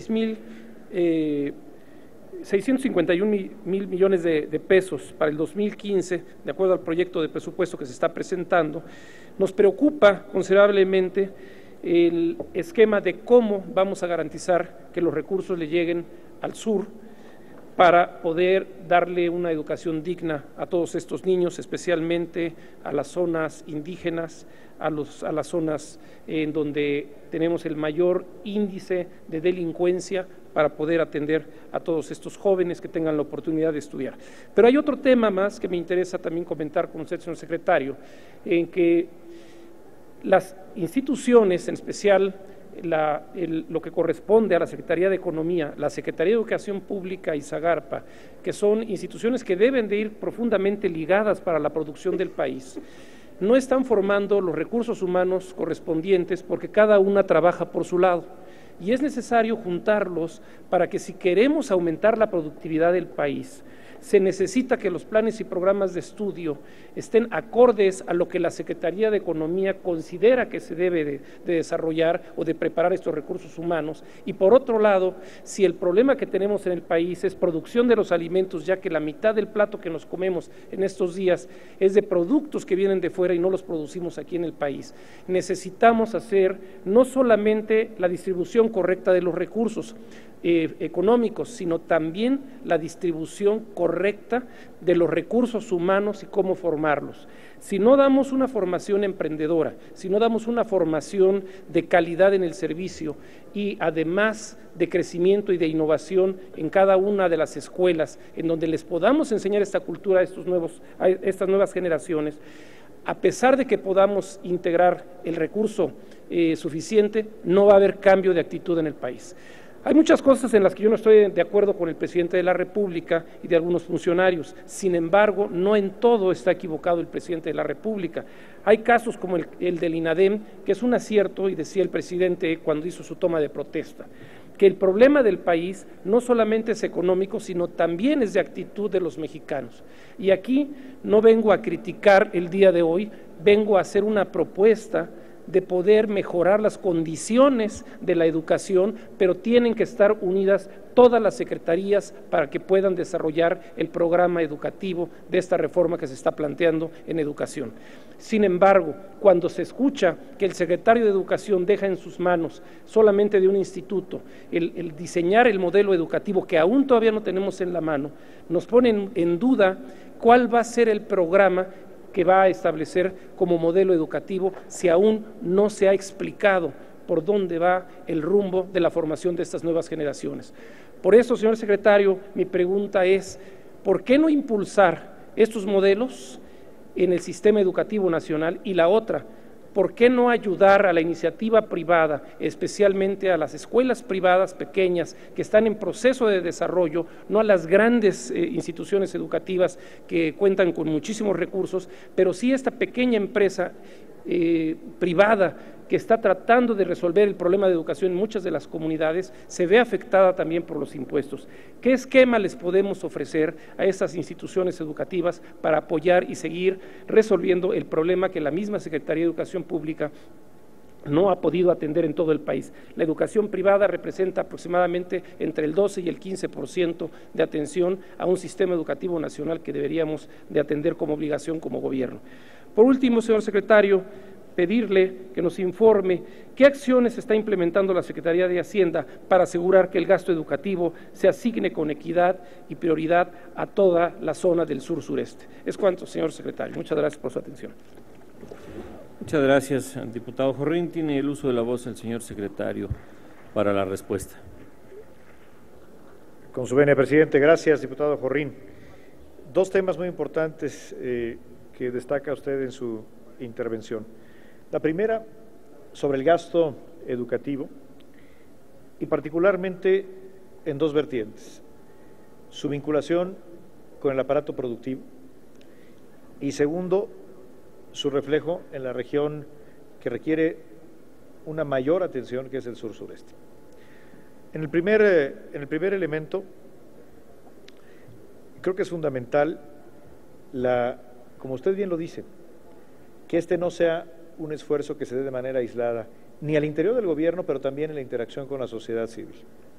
651 mil millones de pesos para el 2015, de acuerdo al proyecto de presupuesto que se está presentando, nos preocupa considerablemente el esquema de cómo vamos a garantizar que los recursos le lleguen al sur para poder darle una educación digna a todos estos niños, especialmente a las zonas indígenas, a las zonas en donde tenemos el mayor índice de delincuencia, para poder atender a todos estos jóvenes que tengan la oportunidad de estudiar. Pero hay otro tema más que me interesa también comentar con usted, señor secretario, en que las instituciones, en especial lo que corresponde a la Secretaría de Economía, la Secretaría de Educación Pública y Zagarpa, que son instituciones que deben de ir profundamente ligadas para la producción del país, no están formando los recursos humanos correspondientes porque cada una trabaja por su lado. Y es necesario juntarlos para que, si queremos aumentar la productividad del país, se necesita que los planes y programas de estudio estén acordes a lo que la Secretaría de Economía considera que se debe de desarrollar o de preparar estos recursos humanos. Y por otro lado, si el problema que tenemos en el país es producción de los alimentos, ya que la mitad del plato que nos comemos en estos días es de productos que vienen de fuera y no los producimos aquí en el país, necesitamos hacer no solamente la distribución correcta de los recursos económicos, sino también la distribución correcta de los recursos humanos y cómo formarlos. Si no damos una formación emprendedora, si no damos una formación de calidad en el servicio y además de crecimiento y de innovación en cada una de las escuelas, en donde les podamos enseñar esta cultura a estas nuevas generaciones, a pesar de que podamos integrar el recurso suficiente, no va a haber cambio de actitud en el país. Hay muchas cosas en las que yo no estoy de acuerdo con el presidente de la República y de algunos funcionarios. Sin embargo, no en todo está equivocado el presidente de la República. Hay casos como el del INADEM, que es un acierto, y decía el presidente cuando hizo su toma de protesta, que el problema del país no solamente es económico, sino también es de actitud de los mexicanos. Y aquí no vengo a criticar el día de hoy, vengo a hacer una propuesta de poder mejorar las condiciones de la educación, pero tienen que estar unidas todas las secretarías para que puedan desarrollar el programa educativo de esta reforma que se está planteando en educación. Sin embargo, cuando se escucha que el secretario de Educación deja en sus manos solamente de un instituto el diseñar el modelo educativo que aún todavía no tenemos en la mano, nos pone en duda cuál va a ser el programa que va a establecer como modelo educativo si aún no se ha explicado por dónde va el rumbo de la formación de estas nuevas generaciones. Por eso, señor secretario, mi pregunta es, ¿por qué no impulsar estos modelos en el sistema educativo nacional? Y la otra, ¿por qué no ayudar a la iniciativa privada, especialmente a las escuelas privadas pequeñas que están en proceso de desarrollo, no a las grandes instituciones educativas que cuentan con muchísimos recursos, pero sí esta pequeña empresa privada que está tratando de resolver el problema de educación en muchas de las comunidades, se ve afectada también por los impuestos? ¿Qué esquema les podemos ofrecer a estas instituciones educativas para apoyar y seguir resolviendo el problema que la misma Secretaría de Educación Pública no ha podido atender en todo el país? La educación privada representa aproximadamente entre el 12 y el 15% de atención a un sistema educativo nacional que deberíamos de atender como obligación como gobierno. Por último, señor secretario, pedirle que nos informe qué acciones está implementando la Secretaría de Hacienda para asegurar que el gasto educativo se asigne con equidad y prioridad a toda la zona del sur-sureste. Es cuanto, señor secretario. Muchas gracias por su atención. Muchas gracias, diputado Jorrín. Tiene el uso de la voz el señor secretario para la respuesta. Con su venia, presidente. Gracias, diputado Jorrín. Dos temas muy importantes que destaca usted en su intervención. La primera, sobre el gasto educativo, y particularmente en dos vertientes: su vinculación con el aparato productivo y segundo, su reflejo en la región que requiere una mayor atención, que es el sur-sureste. En el primer elemento, creo que es fundamental, como usted bien lo dice, que este no sea un esfuerzo que se dé de manera aislada, ni al interior del gobierno, pero también en la interacción con la sociedad civil.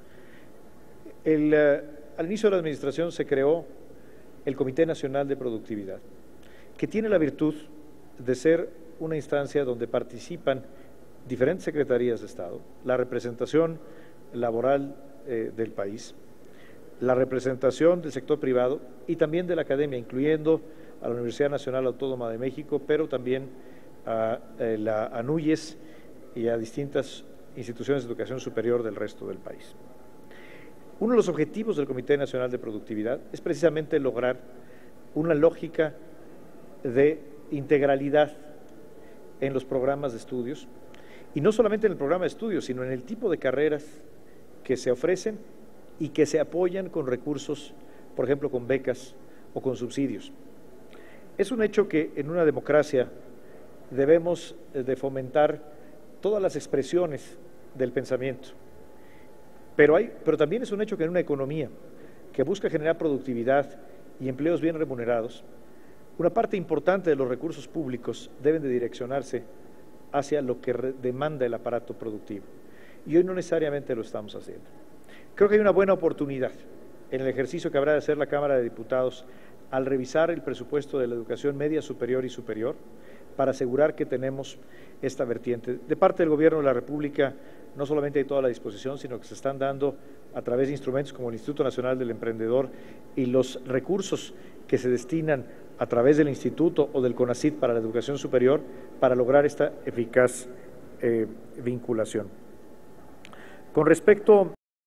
Al inicio de la administración se creó el Comité Nacional de Productividad, que tiene la virtud de ser una instancia donde participan diferentes secretarías de Estado, la representación laboral del país, la representación del sector privado y también de la academia, incluyendo a la Universidad Nacional Autónoma de México, pero también a la ANUYES y a distintas instituciones de educación superior del resto del país. Uno de los objetivos del Comité Nacional de Productividad es precisamente lograr una lógica de integralidad en los programas de estudios, y no solamente en el programa de estudios, sino en el tipo de carreras que se ofrecen y que se apoyan con recursos, por ejemplo, con becas o con subsidios. Es un hecho que en una democracia debemos de fomentar todas las expresiones del pensamiento, pero también es un hecho que en una economía que busca generar productividad y empleos bien remunerados, una parte importante de los recursos públicos deben de direccionarse hacia lo que demanda el aparato productivo. Y hoy no necesariamente lo estamos haciendo. Creo que hay una buena oportunidad en el ejercicio que habrá de hacer la Cámara de Diputados al revisar el presupuesto de la educación media, superior y superior, para asegurar que tenemos esta vertiente. De parte del Gobierno de la República no solamente hay toda la disposición, sino que se están dando a través de instrumentos como el Instituto Nacional del Emprendedor y los recursos que se destinan a través del Instituto o del CONACYT para la educación superior para lograr esta eficaz vinculación. Con respecto